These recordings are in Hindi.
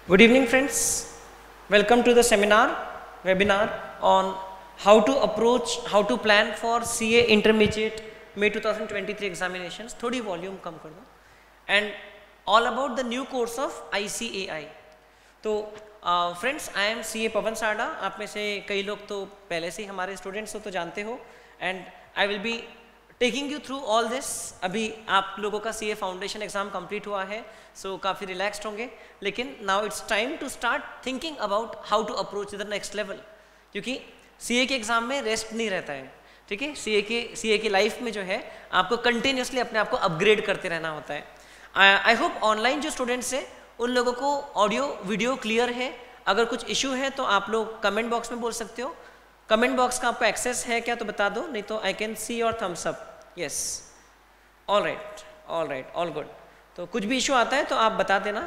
Good evening friends, welcome to the webinar on how to plan for CA Intermediate May 2023 examinations. थोड़ी वॉल्यूम कम कर दो. And all about the new course of ICAI. तो friends I am CA Pawan Sarda. आप में से कई लोग तो पहले से ही हमारे स्टूडेंट्स हो तो जानते हो. And I will be taking you through all this. अभी आप लोगों का CA फाउंडेशन एग्जाम कंप्लीट हुआ है, सो काफ़ी रिलैक्स्ड होंगे. लेकिन now it's time to start thinking about how to approach the next level, क्योंकि CA के एग्जाम में रेस्ट नहीं रहता है. ठीक है, CA की लाइफ में जो है आपको कंटिन्यूसली अपने आप को अपग्रेड करते रहना होता है. आई होप ऑनलाइन जो स्टूडेंट्स हैं उन लोगों को ऑडियो वीडियो क्लियर है. अगर कुछ इशू है तो आप लोग कमेंट बॉक्स में बोल सकते हो. कमेंट बॉक्स का आपको एक्सेस है क्या तो बता दो, नहीं तो I can see your thumbs up. Yes, all right, all good. तो कुछ भी इशू आता है तो आप बता देना.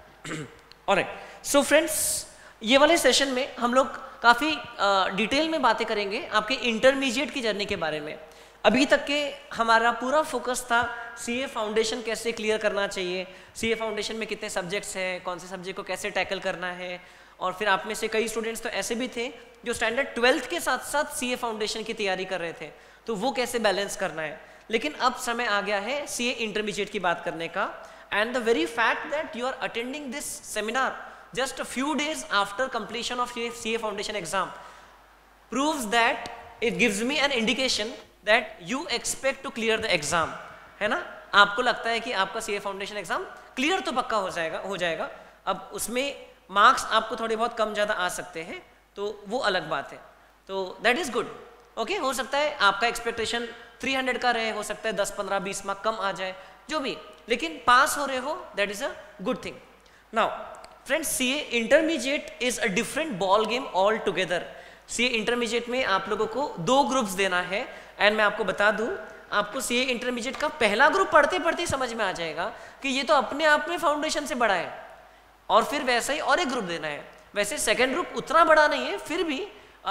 All right. सो फ्रेंड्स, ये वाले सेशन में हम लोग काफ़ी डिटेल में बातें करेंगे आपके इंटरमीडिएट की जर्नी के बारे में. अभी तक के हमारा पूरा फोकस था CA फाउंडेशन कैसे क्लियर करना चाहिए, CA फाउंडेशन में कितने सब्जेक्ट्स हैं, कौन से सब्जेक्ट को कैसे टैकल करना है. और फिर आप में से कई स्टूडेंट्स तो ऐसे भी थे जो स्टैंडर्ड 12th के साथ साथ CA फाउंडेशन की तैयारी कर रहे थे, तो वो कैसे बैलेंस करना है. लेकिन अब समय आ गया है CA इंटरमीडिएट की बात करने का. And the very fact that you are attending this seminar just a few days after completion of CA foundation exam proves that it gives me an indication that you expect to clear the exam. है ना, आपको लगता है कि आपका CA फाउंडेशन एग्जाम क्लियर तो पक्का हो जाएगा. अब उसमें मार्क्स आपको थोड़े बहुत कम ज़्यादा आ सकते हैं, तो वो अलग बात है. तो दैट इज़ गुड. ओके, हो सकता है आपका एक्सपेक्टेशन 300 का रहे, हो सकता है 10, 15, 20 मार्क कम आ जाए, जो भी, लेकिन पास हो रहे हो, that is a good thing. Now friends, CA intermediate is a different ball game all together. CA intermediate में आप लोगों को 2 ग्रुप्स देना है. एंड मैं आपको बता दूं, आपको CA इंटरमीडिएट का पहला ग्रुप पढ़ते पढ़ते समझ में आ जाएगा कि ये तो अपने आप में फाउंडेशन से बड़ा है, और फिर वैसा ही और एक ग्रुप देना है. वैसे सेकेंड ग्रुप उतना बड़ा नहीं है, फिर भी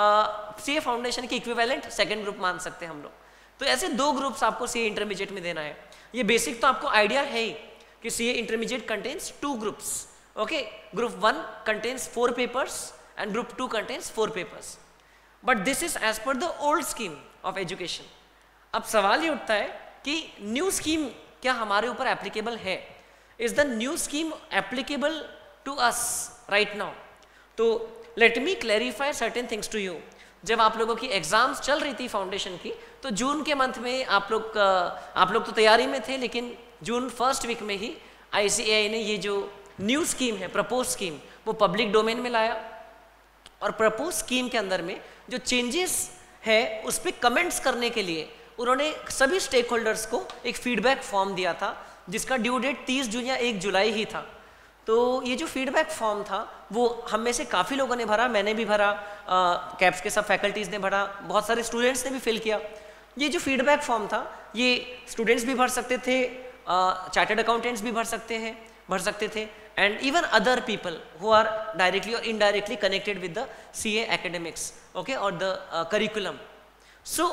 CA फाउंडेशन की इक्विवेलेंट सेकेंड ग्रुप मान सकते हैं हम लोग. तो ऐसे 2 ग्रुप्स आपको CA इंटरमीडिएट में देना है. ये बेसिक तो आपको आइडिया है ही कि CA intermediate contains 2 groups. Okay, group 1 contains 4 papers and group 2 contains 4 papers. But this is as per the old scheme of education. अब सवाल ये उठता है कि न्यू स्कीम क्या हमारे ऊपर एप्लीकेबल है? Is the new scheme applicable to us right now? तो let me clarify certain things to you. जब आप लोगों की एग्जाम्स चल रही थी फाउंडेशन की, तो जून के मंथ में आप लोग तो तैयारी में थे, लेकिन जून फर्स्ट वीक में ही ICAI ने ये जो न्यू स्कीम है, प्रपोज स्कीम, वो पब्लिक डोमेन में लाया. और प्रपोज स्कीम के अंदर में जो चेंजेस है उस पर कमेंट्स करने के लिए उन्होंने सभी स्टेक होल्डर्स को एक फीडबैक फॉर्म दिया था, जिसका ड्यू डेट 30 जून या 1 जुलाई ही था. तो ये जो फीडबैक फॉर्म था वो हम में से काफ़ी लोगों ने भरा, मैंने भी भरा, कैप्स के सब फैकल्टीज़ ने भरा, बहुत सारे स्टूडेंट्स ने भी फिल किया. ये जो फीडबैक फॉर्म था ये स्टूडेंट्स भी भर सकते थे, चार्टर्ड अकाउंटेंट्स भी भर सकते थे, and even other people who are directly or indirectly connected with the CA academics, okay, or the curriculum. So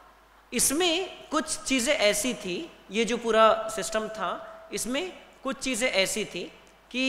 इसमें कुछ चीज़ें ऐसी थी, ये जो पूरा सिस्टम था इसमें कुछ चीज़ें ऐसी थी कि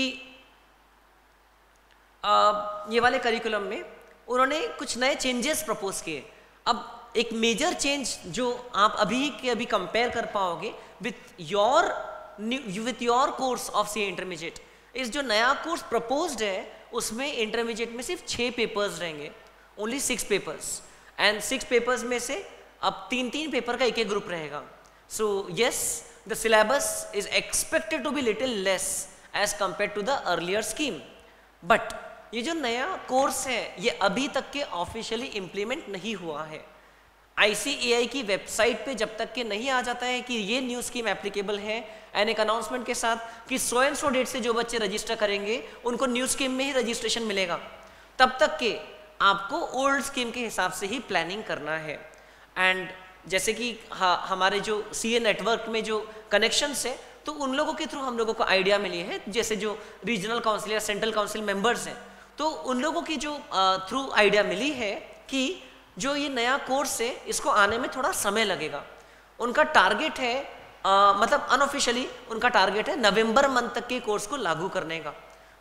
ये वाले करिकुलम में उन्होंने कुछ नए चेंजेस प्रपोज किए. अब एक मेजर चेंज जो आप अभी कंपेयर कर पाओगे with your course of CA intermediate, इस जो नया कोर्स प्रपोज्ड है उसमें इंटरमीडिएट में सिर्फ 6 पेपर्स रहेंगे, ओनली 6 पेपर्स. एंड 6 पेपर्स में से अब 3 पेपर का एक ग्रुप रहेगा. So yes, the syllabus is expected to be little less as compared to the earlier scheme. But ये जो नया कोर्स है ये अभी तक के ऑफिशियली इम्प्लीमेंट नहीं हुआ है. ICAI की वेबसाइट पे जब तक के नहीं आ जाता है कि ये न्यू स्कीम एप्लीकेबल है, एंड एक अनाउंसमेंट के साथ कि 100 डेट से जो बच्चे रजिस्टर करेंगे उनको न्यू स्कीम में ही रजिस्ट्रेशन मिलेगा, तब तक के आपको ओल्ड स्कीम के हिसाब से ही प्लानिंग करना है. एंड जैसे कि हमारे जो CA नेटवर्क में जो कनेक्शंस है, तो उन लोगों के थ्रू हम लोगों को आइडिया मिली है, जैसे जो रीजनल काउंसिल या सेंट्रल काउंसिल मेंबर्स हैं, तो उन लोगों की जो थ्रू आइडिया मिली है कि जो ये नया कोर्स है इसको आने में थोड़ा समय लगेगा. उनका टारगेट है मतलब अनऑफिशियली उनका टारगेट है नवंबर मंथ तक के कोर्स को लागू करने का.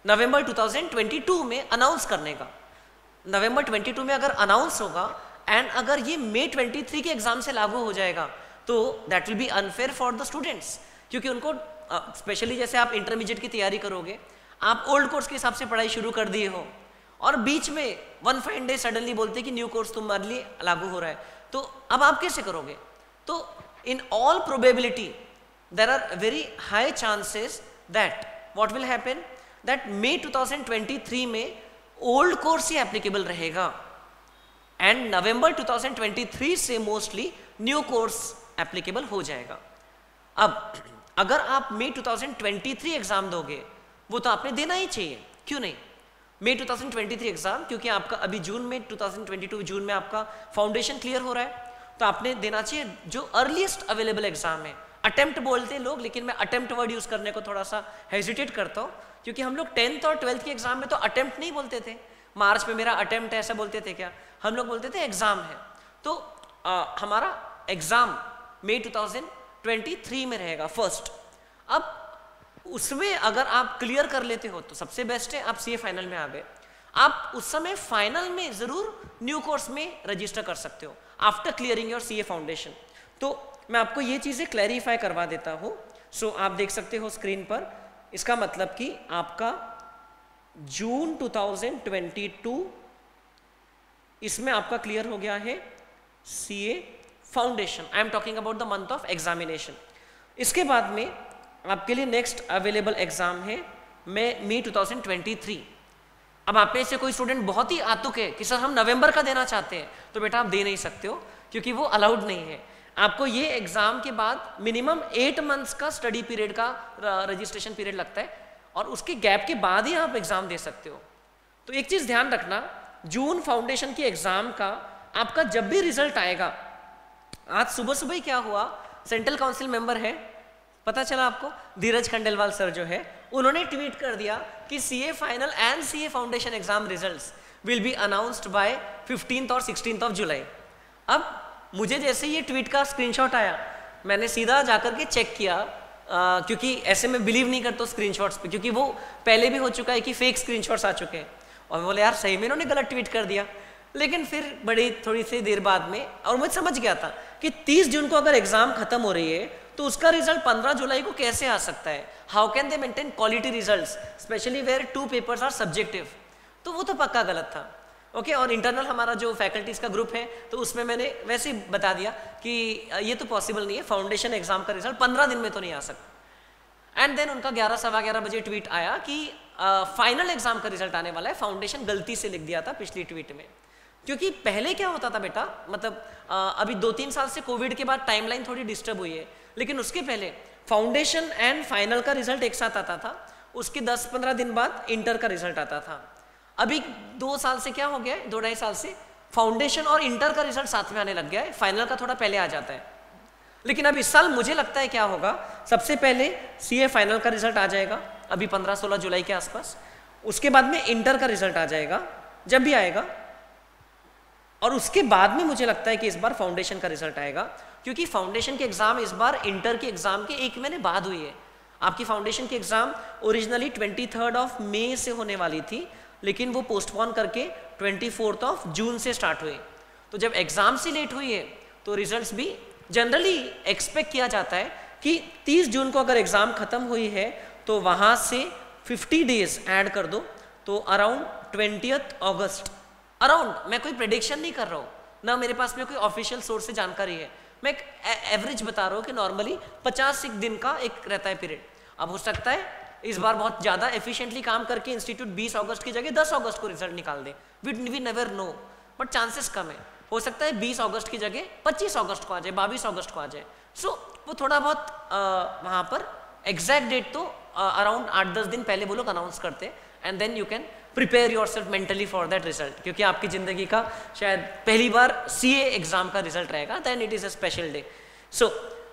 नवंबर 2022 में अनाउंस करने का। नवंबर 22 में अगर अनाउंस होगा एंड अगर ये मई 23 के एग्जाम से लागू हो जाएगा तो that will be unfair for the students, क्योंकि उनको स्पेशली जैसे आप इंटरमीडिएट की तैयारी करोगे, आप ओल्ड कोर्स के हिसाब से पढ़ाई शुरू कर दिए हो और बीच में वन फाइन डे सडनली बोलते कि न्यू कोर्स तुम्हारे लिए लागू हो रहा है, तो अब आप कैसे करोगे? तो in all probability there are very high chances that what will happen, that May 2023 में ओल्ड कोर्स ही एप्लीकेबल रहेगा एंड नवंबर 2023 से मोस्टली न्यू कोर्स एप्लीकेबल हो जाएगा। अब अगर आप मई 2023 एग्जाम दोगे वो तो आपने देना ही चाहिए, क्यों नहीं? मई 2023 एग्जाम, क्योंकि आपका अभी जून में 2022 जून में आपका फाउंडेशन क्लियर हो रहा है, तो आपने देना चाहिए जो अर्लीस्ट अवेलेबल एग्जाम है। अटेम्प्ट बोलते हैं लोग, लेकिन मैं अटेम्प्ट वर्ड यूज करने को थोड़ा सा हेजिटेट करता हूँ, क्योंकि हम लोग 10th और 12th के एग्जाम में तो अटेम्प्ट नहीं बोलते थे, मार्च में मेरा अटेम्प्ट है ऐसा बोलते थे क्या, हम लोग बोलते थे एग्जाम है। तो हमारा एग्जाम मई 2023 में रहेगा फर्स्ट। अब उसमें अगर आप क्लियर कर लेते हो तो सबसे बेस्ट है, आप सीए फाइनल में आ गए, आप उस समय फाइनल में जरूर न्यू कोर्स में रजिस्टर कर सकते हो after clearing your CA foundation. तो मैं आपको ये चीजें क्लैरिफाई करवा देता हूँ। सो आप देख सकते हो स्क्रीन पर, इसका मतलब कि आपका जून 2022 इसमें आपका क्लियर हो गया है CA foundation. I am talking about the month of examination. इसके बाद में आपके लिए नेक्स्ट अवेलेबल एग्जाम है मई 2023। अब आप में से कोई स्टूडेंट बहुत ही आतुक है कि सर हम नवंबर का देना चाहते हैं, तो बेटा आप दे नहीं सकते हो क्योंकि वो अलाउड नहीं है। आपको ये एग्जाम के बाद मिनिमम 8 मंथ्स का स्टडी पीरियड का रजिस्ट्रेशन पीरियड लगता है और उसके गैप के बाद ही आप एग्जाम दे सकते हो। तो एक चीज ध्यान रखना, जून फाउंडेशन की एग्जाम का आपका जब भी रिजल्ट आएगा, आज सुबह सुबह ही क्या हुआ, सेंट्रल काउंसिल मेंबर है, पता चला आपको, धीरज खंडेलवाल सर जो है, उन्होंने ट्वीट कर दिया कि CA final and CA foundation exam results will be announced by 15th और 16th ऑफ जुलाई। अब मुझे जैसे ये ट्वीट का स्क्रीनशॉट आया, मैंने सीधा जाकर के चेक किया, क्योंकि ऐसे में बिलीव नहीं करता स्क्रीनशॉट्स पे, क्योंकि वो पहले भी हो चुका है कि फेक स्क्रीनशॉट्स आ चुके हैं, और बोले यार सही में इन्होंने गलत ट्वीट कर दिया। लेकिन फिर बड़ी थोड़ी सी देर बाद में, और मुझे समझ गया था कि 30 जून को अगर एग्जाम खत्म हो रही है तो उसका रिजल्ट 15 जुलाई को कैसे आ सकता है, how can they maintain quality results specially where 2 papers are subjective, तो वो तो पक्का गलत था। ओके, और इंटरनल हमारा जो फैकल्टीज का ग्रुप है तो उसमें मैंने वैसे ही बता दिया कि ये तो पॉसिबल नहीं है, फाउंडेशन एग्जाम का रिजल्ट 15 दिन में तो नहीं आ सकता। एंड देन उनका 11 सवा 11 बजे ट्वीट आया कि फाइनल एग्जाम का रिजल्ट आने वाला है, फाउंडेशन गलती से लिख दिया था पिछली ट्वीट में। क्योंकि पहले क्या होता था बेटा, मतलब अभी 2-3 साल से कोविड के बाद टाइमलाइन थोड़ी डिस्टर्ब हुई है, लेकिन उसके पहले फाउंडेशन एंड फाइनल का रिजल्ट एक साथ आता था, उसके 10-15 दिन बाद इंटर का रिजल्ट आता था। अभी 2 साल से क्या हो गया है, 2-2.5 साल से फाउंडेशन और इंटर का रिजल्ट साथ में आने लग गया है, फाइनल का थोड़ा पहले आ जाता है। लेकिन अब इस साल मुझे लगता है क्या होगा, सबसे पहले सीए फाइनल का रिजल्ट आ जाएगा अभी 15-16 जुलाई के आसपास, उसके बाद में इंटर का रिजल्ट आ जाएगा जब भी आएगा, और उसके बाद में मुझे लगता है कि इस बार फाउंडेशन का रिजल्ट आएगा, क्योंकि फाउंडेशन के एग्जाम इस बार इंटर के एग्जाम के 1 महीने बाद हुई है। आपकी फाउंडेशन की exam originally 23rd of May से होने वाली थी, लेकिन वो पोस्टपोन करके 24th ऑफ जून से स्टार्ट हुई। तो जब एग्जाम से लेट हुई है तो रिजल्ट्स भी जनरली एक्सपेक्ट किया जाता है कि 30 जून को अगर एग्जाम खत्म हुई है तो वहां से 50 डेज ऐड कर दो, तो अराउंड 20th अगस्त अराउंड, मैं कोई प्रेडिक्शन नहीं कर रहा हूँ ना, मेरे पास में कोई ऑफिशियल सोर्स से जानकारी है, मैं एक एवरेज बता रहा हूँ कि नॉर्मली 50 दिन का एक रहता है पीरियड। अब हो सकता है इस बार बहुत ज़्यादा एफिशिएंटली काम करके इंस्टीट्यूट 20 अगस्त की जगह 10 अगस्त को रिजल्ट निकाल दे, we never know, but chances कम है। हो सकता है 20 अगस्त की जगह 25 अगस्त को आ जाए, 22 अगस्त को आ जाए। सो वो थोड़ा बहुत वहाँ पर एग्जैक्ट डेट तो अराउंड 8-10 दिन पहले वो लोग अनाउंस करते हैं, and then you can prepare yourself mentally for that result, क्योंकि आपकी ज़िंदगी का शायद पहली बार सीए एग्जाम का रिजल्ट रहेगा, then it is a special day. So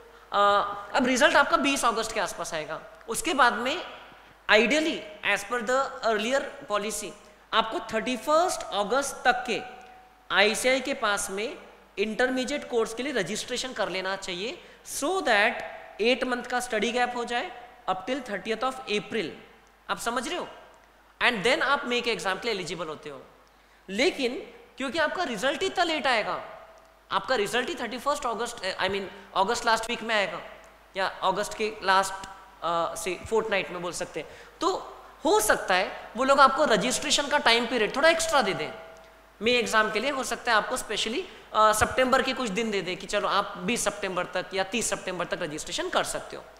अब रिजल्ट आपका 20 अगस्त के आसपास आएगा। उसके बाद में ideally as per the earlier policy आपको 31 अगस्त तक के आईसीआई के पास में इंटरमीडिएट कोर्स के लिए रजिस्ट्रेशन कर लेना चाहिए, सो दैट 8 मंथ का स्टडी गैप हो जाए up till 30th of April. आप समझ रहे हो? एंड देन आप मे के एग्जाम के लिए एलिजिबल होते हो। लेकिन क्योंकि आपका रिजल्ट ही इतना लेट आएगा, आपका रिजल्ट ही 31 अगस्त अगस्त लास्ट वीक में आएगा, या अगस्त के लास्ट से फोर्टनाइट में बोल सकते हैं, तो हो सकता है वो लोग आपको रजिस्ट्रेशन का टाइम पीरियड थोड़ा एक्स्ट्रा दे दें। मे एग्जाम के लिए हो सकता है आपको स्पेशली सितंबर के कुछ दिन दे दे कि चलो आप 20 सितंबर तक या 30 सितंबर तक रजिस्ट्रेशन कर सकते हो।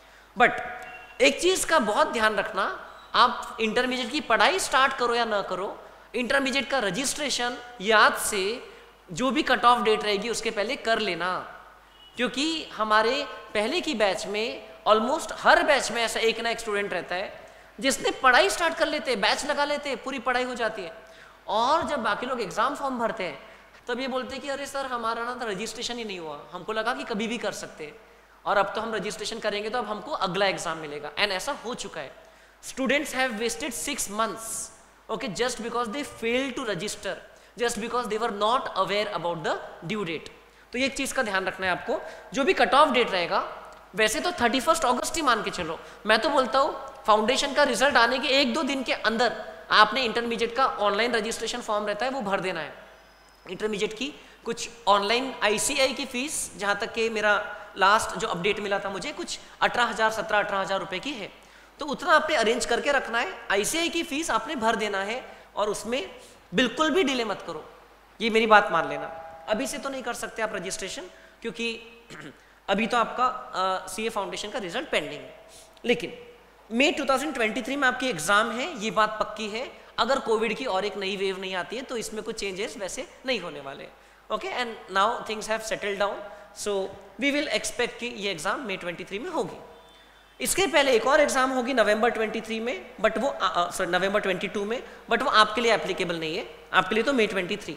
बट एक चीज़ का बहुत ध्यान रखना, आप इंटरमीडिएट की पढ़ाई स्टार्ट करो या ना करो, इंटरमीडिएट का रजिस्ट्रेशन याद से जो भी कट ऑफ डेट रहेगी उसके पहले कर लेना, क्योंकि हमारे पहले की बैच में ऑलमोस्ट हर बैच में ऐसा एक ना एक स्टूडेंट रहता है जिसने पढ़ाई स्टार्ट कर लेते हैं, बैच लगा लेते हैं, पूरी पढ़ाई हो जाती है, और जब बाकी लोग एग्जाम फॉर्म भरते हैं तब ये बोलते हैं कि अरे सर हमारा ना रजिस्ट्रेशन ही नहीं हुआ, हमको लगा कि कभी भी कर सकते हैं, और अब तो हम रजिस्ट्रेशन करेंगे तो अब हमको अगला एग्जाम मिलेगा। एंड ऐसा हो चुका है, students have wasted 6 months okay just because they fail to register, just because they were not aware about the due date. तो ये एक चीज़ का ध्यान रखना है आपको, जो भी कट ऑफ डेट रहेगा, वैसे तो 31 अगस्त ही मान के चलो, मैं तो बोलता हूँ फाउंडेशन का रिजल्ट आने के 1-2 दिन के अंदर आपने इंटरमीडिएट का ऑनलाइन रजिस्ट्रेशन फॉर्म रहता है वो भर देना है। इंटरमीडिएट की कुछ ऑनलाइन ICAI की फीस, जहाँ तक कि मेरा लास्ट जो अपडेट मिला था मुझे, कुछ 17-18 हज़ार रुपये की है, तो उतना आपने अरेंज करके रखना है। ICAI की फीस आपने भर देना है, और उसमें बिल्कुल भी डिले मत करो, ये मेरी बात मान लेना। अभी से तो नहीं कर सकते आप रजिस्ट्रेशन, क्योंकि अभी तो आपका CA फाउंडेशन का रिजल्ट पेंडिंग है, लेकिन मई 2023 में आपकी एग्जाम है, ये बात पक्की है। अगर कोविड की और एक नई वेव नहीं आती है तो इसमें कुछ चेंजेस वैसे नहीं होने वाले। Okay, and now things have settled down, so we will expect कि ये एग्जाम मई 23 में होगी। इसके पहले एक और एग्जाम होगी नवंबर 23 में, बट वो नवंबर 22 में, बट वो आपके लिए एप्लीकेबल नहीं है, आपके लिए तो मई 23।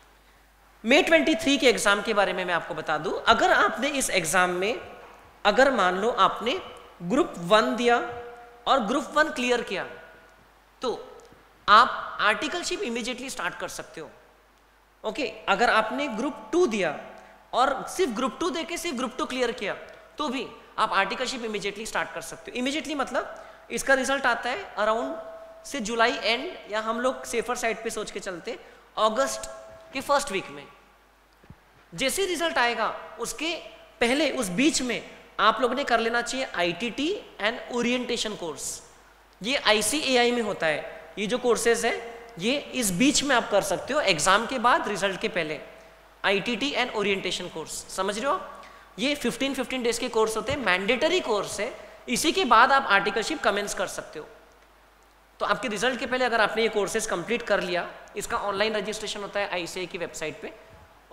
मई 23 के एग्जाम के बारे में मैं आपको बता दूं, अगर आपने इस एग्जाम में, अगर मान लो आपने ग्रुप 1 दिया और ग्रुप 1 क्लियर किया, तो आप आर्टिकलशिप इमीडिएटली स्टार्ट कर सकते हो। ओके, अगर आपने ग्रुप 2 दिया और सिर्फ ग्रुप 2 देके सिर्फ ग्रुप 2 क्लियर किया, तो भी आप आर्टिकलशिप इमीडिएटली स्टार्ट कर सकते हो। इमीडिएटली मतलब इसका रिजल्ट आता है अराउंड से जुलाई एंड, या हम लोग सेफर साइड पे सोच के चलते अगस्त के फर्स्ट वीक में। जैसे रिजल्ट आएगा उसके पहले, उस बीच में आप लोगों ने कर लेना चाहिए ITT एंड ओरिएंटेशन कोर्स। ये ICAI में होता है, ये जो कोर्सेज है ये इस बीच में आप कर सकते हो, एग्जाम के बाद, रिजल्ट के पहले। ITT एंड ओरिएंटेशन कोर्स, समझ रहे हो? ये 15 डेज के कोर्स होते हैं, मैंडेटरी कोर्स है, इसी के बाद आप आर्टिकलशिप कमेंस कर सकते हो। तो आपके रिजल्ट के पहले अगर आपने ये कोर्सेज कंप्लीट कर लिया, इसका ऑनलाइन रजिस्ट्रेशन होता है ICAI की वेबसाइट पे,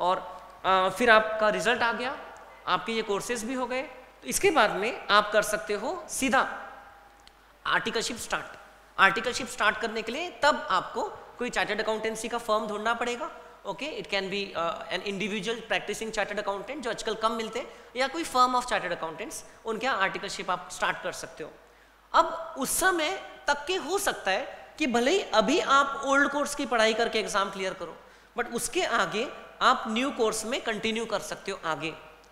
और फिर आपका रिजल्ट आ गया, आपके ये कोर्सेज भी हो गए, तो इसके बाद में आप कर सकते हो सीधा आर्टिकलशिप स्टार्ट। आर्टिकलशिप स्टार्ट करने के लिए तब आपको कोई चार्टर्ड अकाउंटेंसी का फर्म ढूंढना पड़ेगा। Okay, it can be an individual practicing chartered accountant, जो आजकल कम मिलते हैं, या कोई फर्म ऑफ चार्टर्ड अकाउंटेंट्स, उनके यहाँ आर्टिकलशिप आप स्टार्ट कर सकते हो। अब उस समय तक के हो सकता है कि भले ही अभी आप ओल्ड कोर्स की पढ़ाई करके एग्जाम क्लियर करो, बट उसके आगे आप न्यू कोर्स में कंटिन्यू कर सकते हो आगे।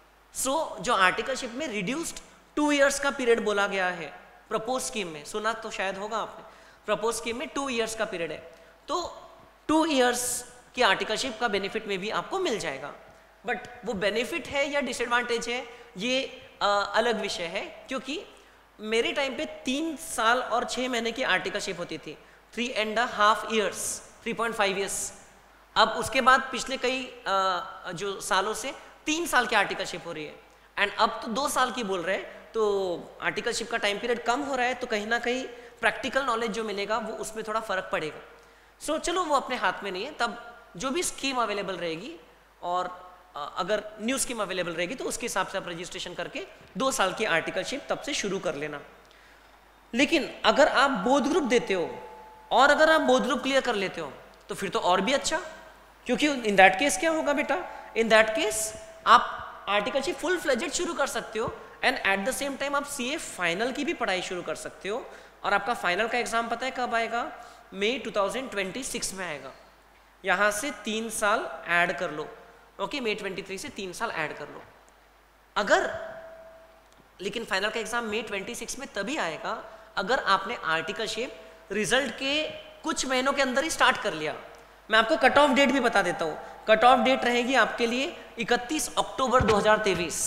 सो जो आर्टिकलशिप में रिड्यूस्ड 2 years का पीरियड बोला गया है प्रपोज स्कीम में, सुना तो शायद होगा आपने, प्रपोज स्कीम में 2 years का पीरियड है, तो 2 years की आर्टिकलशिप का बेनिफिट में भी आपको मिल जाएगा। बट वो बेनिफिट है या डिसएडवांटेज है, ये अलग विषय है, क्योंकि मेरे टाइम पे 3 साल और 6 महीने की आर्टिकलशिप होती थी, 3.5 years, 3.5 years। अब उसके बाद पिछले कई जो सालों से 3 साल की आर्टिकलशिप हो रही है, एंड अब तो 2 साल की बोल रहे हैं, तो आर्टिकलशिप का टाइम पीरियड कम हो रहा है, तो कहीं ना कहीं प्रैक्टिकल नॉलेज जो मिलेगा वो उसमें थोड़ा फर्क पड़ेगा। सो चलो वो अपने हाथ में नहीं है, तब जो भी स्कीम अवेलेबल रहेगी, और अगर न्यू स्कीम अवेलेबल रहेगी तो उसके हिसाब से आप रजिस्ट्रेशन करके 2 साल की आर्टिकलशिप तब से शुरू कर लेना। लेकिन अगर आप बोध ग्रुप देते हो और अगर आप बोध ग्रुप क्लियर कर लेते हो तो फिर तो और भी अच्छा, क्योंकि इन दैट केस क्या होगा बेटा, इन दैट केस आप आर्टिकलशिप फुल फ्लेजेड शुरू कर सकते हो, and at the same time आप CA फाइनल की भी पढ़ाई शुरू कर सकते हो। और आपका फाइनल का एग्जाम पता है कब आएगा? मई 2026 में आएगा। यहाँ से 3 साल ऐड कर लो। ओके, मई 23 से 3 साल ऐड कर लो। अगर, लेकिन फाइनल का एग्जाम मई 26 में तभी आएगा अगर आपने आर्टिकलशिप रिजल्ट के कुछ महीनों के अंदर ही स्टार्ट कर लिया। मैं आपको कट ऑफ डेट भी बता देता हूँ। कट ऑफ डेट रहेगी आपके लिए 31 अक्टूबर 2023।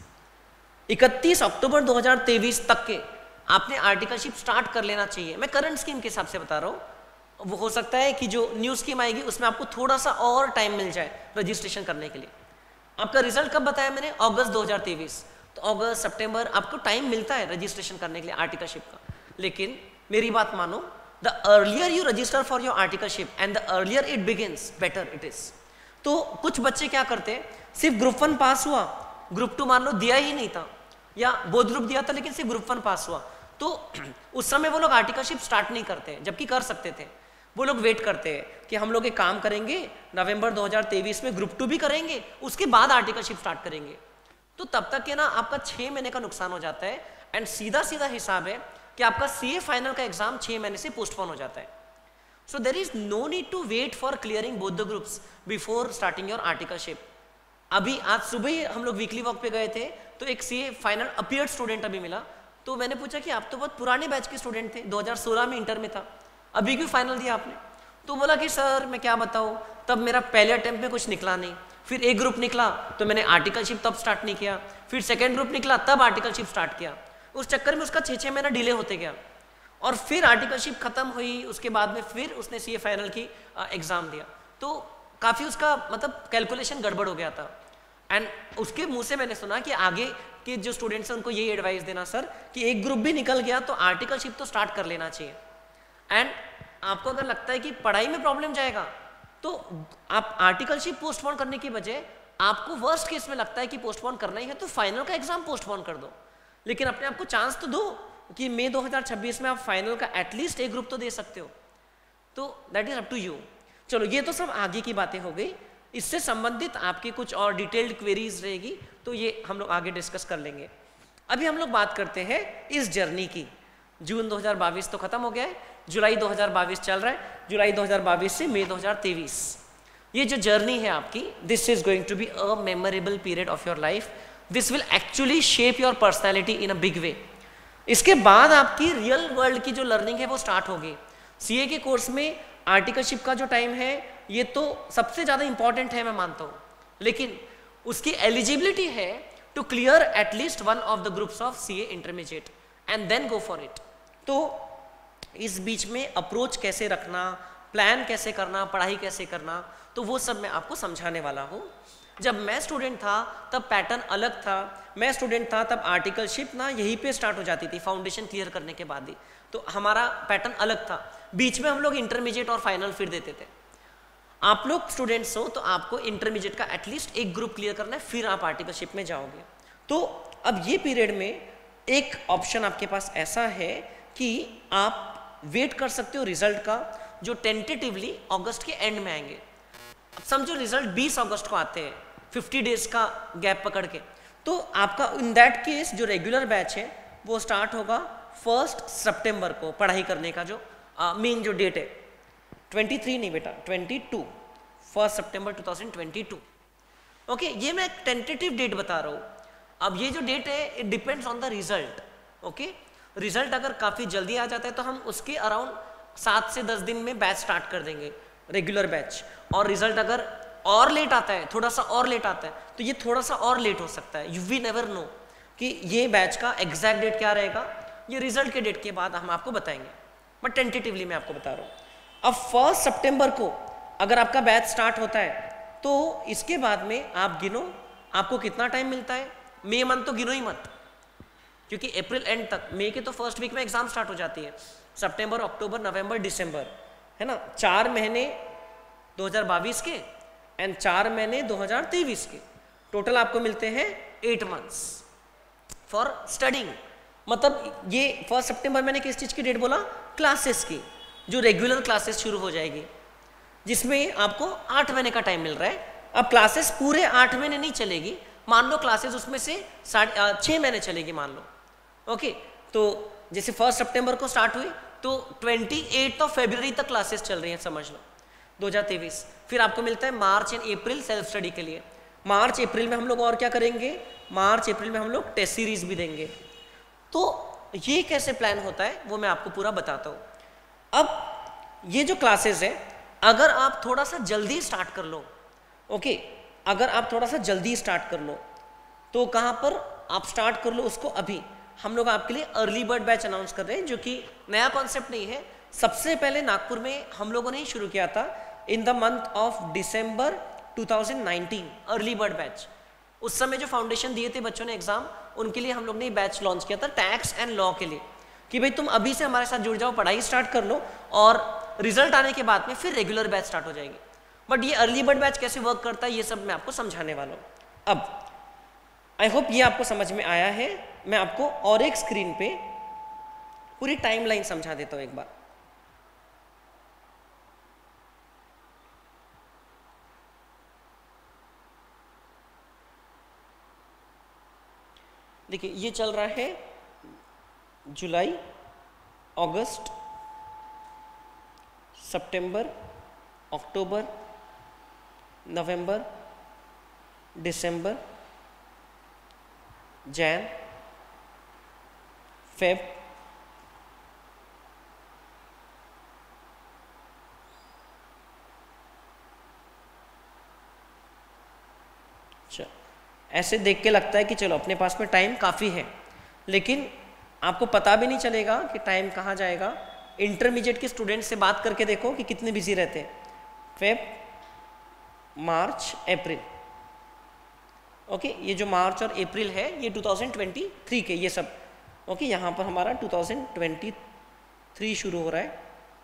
31 अक्टूबर 2023 तक के आपने आर्टिकलशिप स्टार्ट कर लेना चाहिए। मैं करंट स्कीम के हिसाब से बता रहा हूँ। वो हो सकता है कि जो न्यू स्कीम आएगी उसमें आपको थोड़ा सा और टाइम मिल जाए रजिस्ट्रेशन करने के लिए। आपका रिजल्ट कब बताया मैंने? अगस्त 2023। तो अगस्त सितंबर आपको टाइम मिलता है रजिस्ट्रेशन करने के लिए आर्टिकलशिप का। लेकिन मेरी बात मानो, the earlier you register for your articleship and the earlier it begins better it is. तो कुछ बच्चे क्या करते हैं, सिर्फ ग्रुप 1 पास हुआ, ग्रुप 2 मान लो दिया ही नहीं था, या बोथ ग्रुप दिया था लेकिन सिर्फ ग्रुप 1 पास हुआ, तो उस समय वो लोग आर्टिकलशिप स्टार्ट नहीं करते, जबकि कर सकते थे। वो लोग वेट करते हैं कि हम लोग एक काम करेंगे, नवंबर 2023 में ग्रुप 2 भी करेंगे, उसके बाद आर्टिकलशिप स्टार्ट करेंगे। तो तब तक के ना आपका 6 महीने का नुकसान हो जाता है। एंड सीधा सीधा हिसाब है कि आपका सीए फाइनल का एग्जाम 6 महीने से पोस्टपोन हो जाता है। So there is no need to wait for clearing both the groups before starting your articleship. अभी आज सुबह ही हम लोग वीकली वॉक पे गए थे, तो एक सीए फाइनल अपीयर्ड स्टूडेंट अभी मिला। तो मैंने पूछा कि आप तो बहुत पुराने बैच के स्टूडेंट थे, 2016 में इंटर में था, अभी क्यों फाइनल दिया आपने? तो बोला कि सर मैं क्या बताऊँ, तब मेरा पहले अटेम्प्ट में कुछ निकला नहीं, फिर एक ग्रुप निकला तो मैंने आर्टिकलशिप तब स्टार्ट नहीं किया, फिर सेकेंड ग्रुप निकला तब आर्टिकलशिप स्टार्ट किया। उस चक्कर में उसका 6 महीना डिले होते गया, और फिर आर्टिकलशिप खत्म हुई, उसके बाद में फिर उसने सीए फाइनल की एग्जाम दिया। तो काफ़ी उसका मतलब कैलकुलेशन गड़बड़ हो गया था। एंड उसके मुंह से मैंने सुना कि आगे के जो स्टूडेंट्स हैं उनको यही एडवाइस देना सर कि एक ग्रुप भी निकल गया तो आर्टिकलशिप तो स्टार्ट कर लेना चाहिए। एंड आपको अगर लगता है कि पढ़ाई में प्रॉब्लम जाएगा तो आप आर्टिकलशिप पोस्टपोन करने की बजाय, आपको वर्स्ट केस में लगता है कि पोस्टपोन करना ही है तो फाइनल का एग्जाम पोस्टपोन कर दो, लेकिन अपने आप को चांस तो दो कि मई 2026 में आप फाइनल का एटलीस्ट एक ग्रुप तो दे सकते हो। तो that is up to you. चलो ये तो सब आगे की बातें हो गई, इससे संबंधित आपकी कुछ और डिटेल्ड क्वेरीज रहेगी तो ये हम लोग आगे डिस्कस कर लेंगे। अभी हम लोग बात करते हैं इस जर्नी की। जून 2022 तो खत्म हो गया है, जुलाई 2022 चल रहा है, जुलाई 2022 से मई 2023 ये जो जर्नी है आपकी, this is going to be a memorable period of your life. This will actually shape your personality in a big way. इसके बाद आपकी रियल वर्ल्ड की जो लर्निंग है वो स्टार्ट होगी। सीए के कोर्स में आर्टिकलशिप का जो टाइम है ये तो सबसे ज़्यादा इंपॉर्टेंट है मैं मानता हूँ, लेकिन उसकी एलिजिबिलिटी है to clear at least one of the groups of CA intermediate and then go for it. तो इस बीच में अप्रोच कैसे रखना, प्लान कैसे करना, पढ़ाई कैसे करना, तो वो सब मैं आपको समझाने वाला हूँ। जब मैं स्टूडेंट था तब पैटर्न अलग था। मैं स्टूडेंट था तब आर्टिकलशिप ना यहीं पे स्टार्ट हो जाती थी फाउंडेशन क्लियर करने के बाद ही, तो हमारा पैटर्न अलग था। बीच में हम लोग इंटरमीडिएट और फाइनल फिर देते थे। आप लोग स्टूडेंट्स हो तो आपको इंटरमीडिएट का एटलीस्ट एक ग्रुप क्लियर करना है, फिर आप आर्टिकलशिप में जाओगे। तो अब ये पीरियड में एक ऑप्शन आपके पास ऐसा है कि आप वेट कर सकते हो रिजल्ट का, जो टेंटेटिवली अगस्त के एंड में आएंगे। अब समझो रिजल्ट 20 अगस्त को आते हैं, 50 डेज का गैप पकड़ के, तो आपका इन दैट केस जो रेगुलर बैच है वो स्टार्ट होगा 1 सितंबर को। पढ़ाई करने का जो मेन जो डेट है 23 नहीं बेटा 22, 1 सितंबर 2022। ओके, ये मैं एक टेंटेटिव डेट बता रहा हूँ। अब ये जो डेट है it depends on the result. Okay, result अगर काफ़ी जल्दी आ जाता है तो हम उसके अराउंड 7 से 10 दिन में बैच स्टार्ट कर देंगे, रेगुलर बैच। और रिजल्ट अगर और लेट आता है, थोड़ा सा और लेट आता है, तो ये थोड़ा सा और लेट हो सकता है। यू वी नेवर नो कि ये बैच का एग्जैक्ट डेट क्या रहेगा, ये रिजल्ट के डेट के बाद हम आपको बताएंगे, बट टेंटेटिवली मैं आपको बता रहा हूँ। अब 1 सितंबर को अगर आपका बैच स्टार्ट होता है तो इसके बाद में आप गिनो आपको कितना टाइम मिलता है। मई मंथ तो गिनो ही मत, क्योंकि अप्रैल एंड तक, मई के तो फर्स्ट वीक में एग्जाम स्टार्ट हो जाती है। सितंबर, अक्टूबर, नवंबर, दिसंबर, है ना, 4 महीने 2022 के एंड 4 महीने 2023 के, टोटल आपको मिलते हैं 8 मंथ्स फॉर स्टडिंग। मतलब ये 1 सितंबर मैंने किस चीज़ की डेट बोला, क्लासेस की, जो रेगुलर क्लासेस शुरू हो जाएगी, जिसमें आपको 8 महीने का टाइम मिल रहा है। अब क्लासेस पूरे 8 महीने नहीं चलेगी, मान लो क्लासेस उसमें से 6 महीने चलेगी मान लो। ओके, तो जैसे 1 सितंबर को स्टार्ट हुई तो 28 फरवरी तक क्लासेस चल रही हैं, समझ लो 2023। फिर आपको मिलता है March and April self study के लिए। मार्च अप्रैल में हम लोग और क्या करेंगे, मार्च अप्रैल में हम लोग टेस्ट सीरीज भी देंगे। तो ये कैसे प्लान होता है वो मैं आपको पूरा बताता हूँ। अब ये जो क्लासेस है अगर आप थोड़ा सा जल्दी स्टार्ट कर लो, ओके, अगर आप थोड़ा सा जल्दी स्टार्ट कर लो तो कहाँ पर आप स्टार्ट कर लो उसको अभी। हम लोग आपके लिए अर्ली बर्ड बैच अनाउंस कर रहे हैं, जो कि नया कॉन्सेप्ट नहीं है। सबसे पहले नागपुर में हम लोगों ने ही शुरू किया था इन द मंथ ऑफ दिसंबर 2019, अर्ली बर्ड बैच। उस समय जो फाउंडेशन दिए थे बच्चों ने एग्जाम, उनके लिए हम लोग ने बैच लॉन्च किया था टैक्स एंड लॉ के लिए, कि भाई तुम अभी से हमारे साथ जुड़ जाओ, पढ़ाई स्टार्ट कर लो और रिजल्ट आने के बाद में फिर रेगुलर बैच स्टार्ट हो जाएगी। बट ये अर्ली बर्ड बैच कैसे वर्क करता है ये सब मैं आपको समझाने वाला हूँ। अब आई होप ये आपको समझ में आया है। मैं आपको और एक स्क्रीन पे पूरी टाइमलाइन समझा देता हूँ एक बार। देखिए ये चल रहा है जुलाई, अगस्त, सितंबर, अक्टूबर, नवंबर, दिसंबर, जैन, फेब, ऐसे देख के लगता है कि चलो अपने पास में टाइम काफ़ी है, लेकिन आपको पता भी नहीं चलेगा कि टाइम कहाँ जाएगा। इंटरमीडिएट के स्टूडेंट से बात करके देखो कि कितने बिजी रहते हैं। फेब, मार्च, अप्रैल, ओके, ये जो मार्च और अप्रैल है ये 2023 के ये सब, ओके, यहाँ पर हमारा 2023 शुरू हो रहा है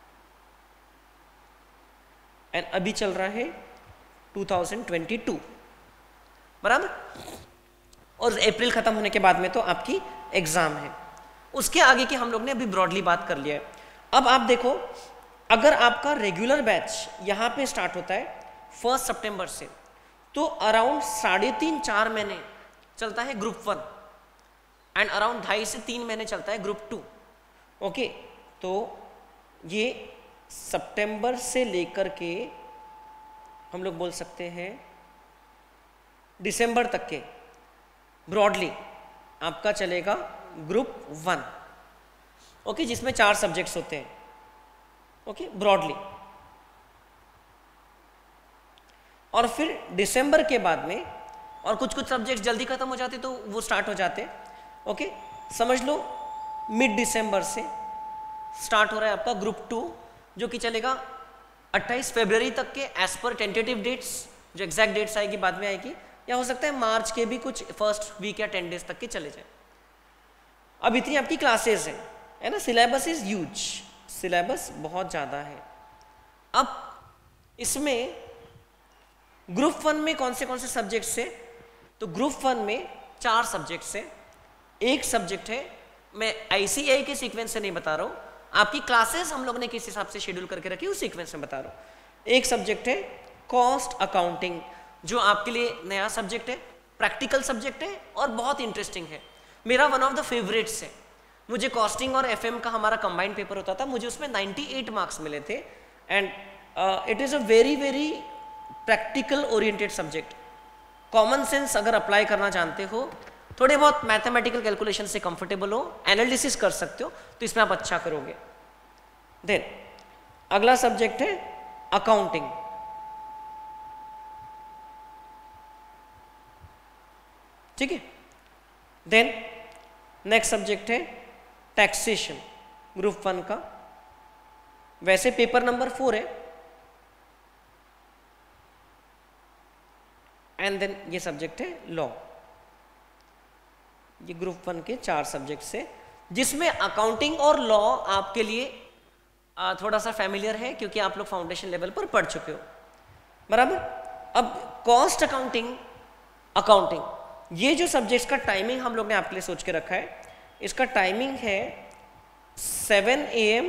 एंड अभी चल रहा है 2022, बराबर। और अप्रैल खत्म होने के बाद में तो आपकी एग्जाम है। उसके आगे की हम लोग ने अभी ब्रॉडली बात कर लिया है। अब आप देखो, अगर आपका रेगुलर बैच यहाँ पे स्टार्ट होता है 1 सितंबर से, तो अराउंड 3.5-4 महीने चलता है ग्रुप 1 एंड अराउंड 2.5 से 3 महीने चलता है ग्रुप 2, ओके। तो ये सितंबर से लेकर के हम लोग बोल सकते हैं दिसंबर तक के ब्रॉडली आपका चलेगा ग्रुप 1, ओके, जिसमें 4 सब्जेक्ट्स होते हैं, ओके, ब्रॉडली। और फिर दिसंबर के बाद में और कुछ सब्जेक्ट्स जल्दी खत्म हो जाते तो वो स्टार्ट हो जाते, ओके। समझ लो मिड दिसंबर से स्टार्ट हो रहा है आपका ग्रुप 2, जो कि चलेगा 28 फरवरी तक के एज पर टेंटेटिव डेट्स, जो एग्जैक्ट डेट्स आएगी बाद में आएगी, या हो सकता है मार्च के भी कुछ फर्स्ट वीक या 10 डेज तक के चले जाए। अब इतनी आपकी क्लासेस हैं, है ना। सिलेबस इज ह्यूज, सिलेबस बहुत ज़्यादा है। अब इसमें ग्रुप 1 में कौन से सब्जेक्ट्स है, तो ग्रुप 1 में 4 सब्जेक्ट्स है। एक सब्जेक्ट है, मैं ICAI के सीक्वेंस से नहीं बता रहा हूँ, आपकी क्लासेस हम लोग ने किस हिसाब से शेड्यूल करके रखी उस सीक्वेंस में बता रहा हूँ। एक सब्जेक्ट है कॉस्ट अकाउंटिंग, जो आपके लिए नया सब्जेक्ट है, प्रैक्टिकल सब्जेक्ट है और बहुत इंटरेस्टिंग है। मेरा वन ऑफ द फेवरेट्स है। मुझे कॉस्टिंग और FM का हमारा कंबाइंड पेपर होता था, मुझे उसमें 98 मार्क्स मिले थे and it is a very very practical oriented subject. Common sense अगर अप्लाई करना जानते हो, थोड़े बहुत मैथमेटिकल कैलकुलेशन से कंफर्टेबल हो, एनालिसिस कर सकते हो, तो इसमें आप अच्छा करोगे। देन अगला सब्जेक्ट है अकाउंटिंग, ठीक है। देन नेक्स्ट सब्जेक्ट है टैक्सेशन, ग्रुप 1 का, वैसे पेपर नंबर 4 है। एंड देन ये सब्जेक्ट है लॉ। ये ग्रुप 1 के 4 सब्जेक्ट्स है, जिसमें अकाउंटिंग और लॉ आपके लिए थोड़ा सा फैमिलियर है, क्योंकि आप लोग फाउंडेशन लेवल पर पढ़ चुके हो, बराबर। अब कॉस्ट अकाउंटिंग, ये जो सब्जेक्ट्स का टाइमिंग हम लोग ने आपके लिए सोच के रखा है, इसका टाइमिंग है 7 AM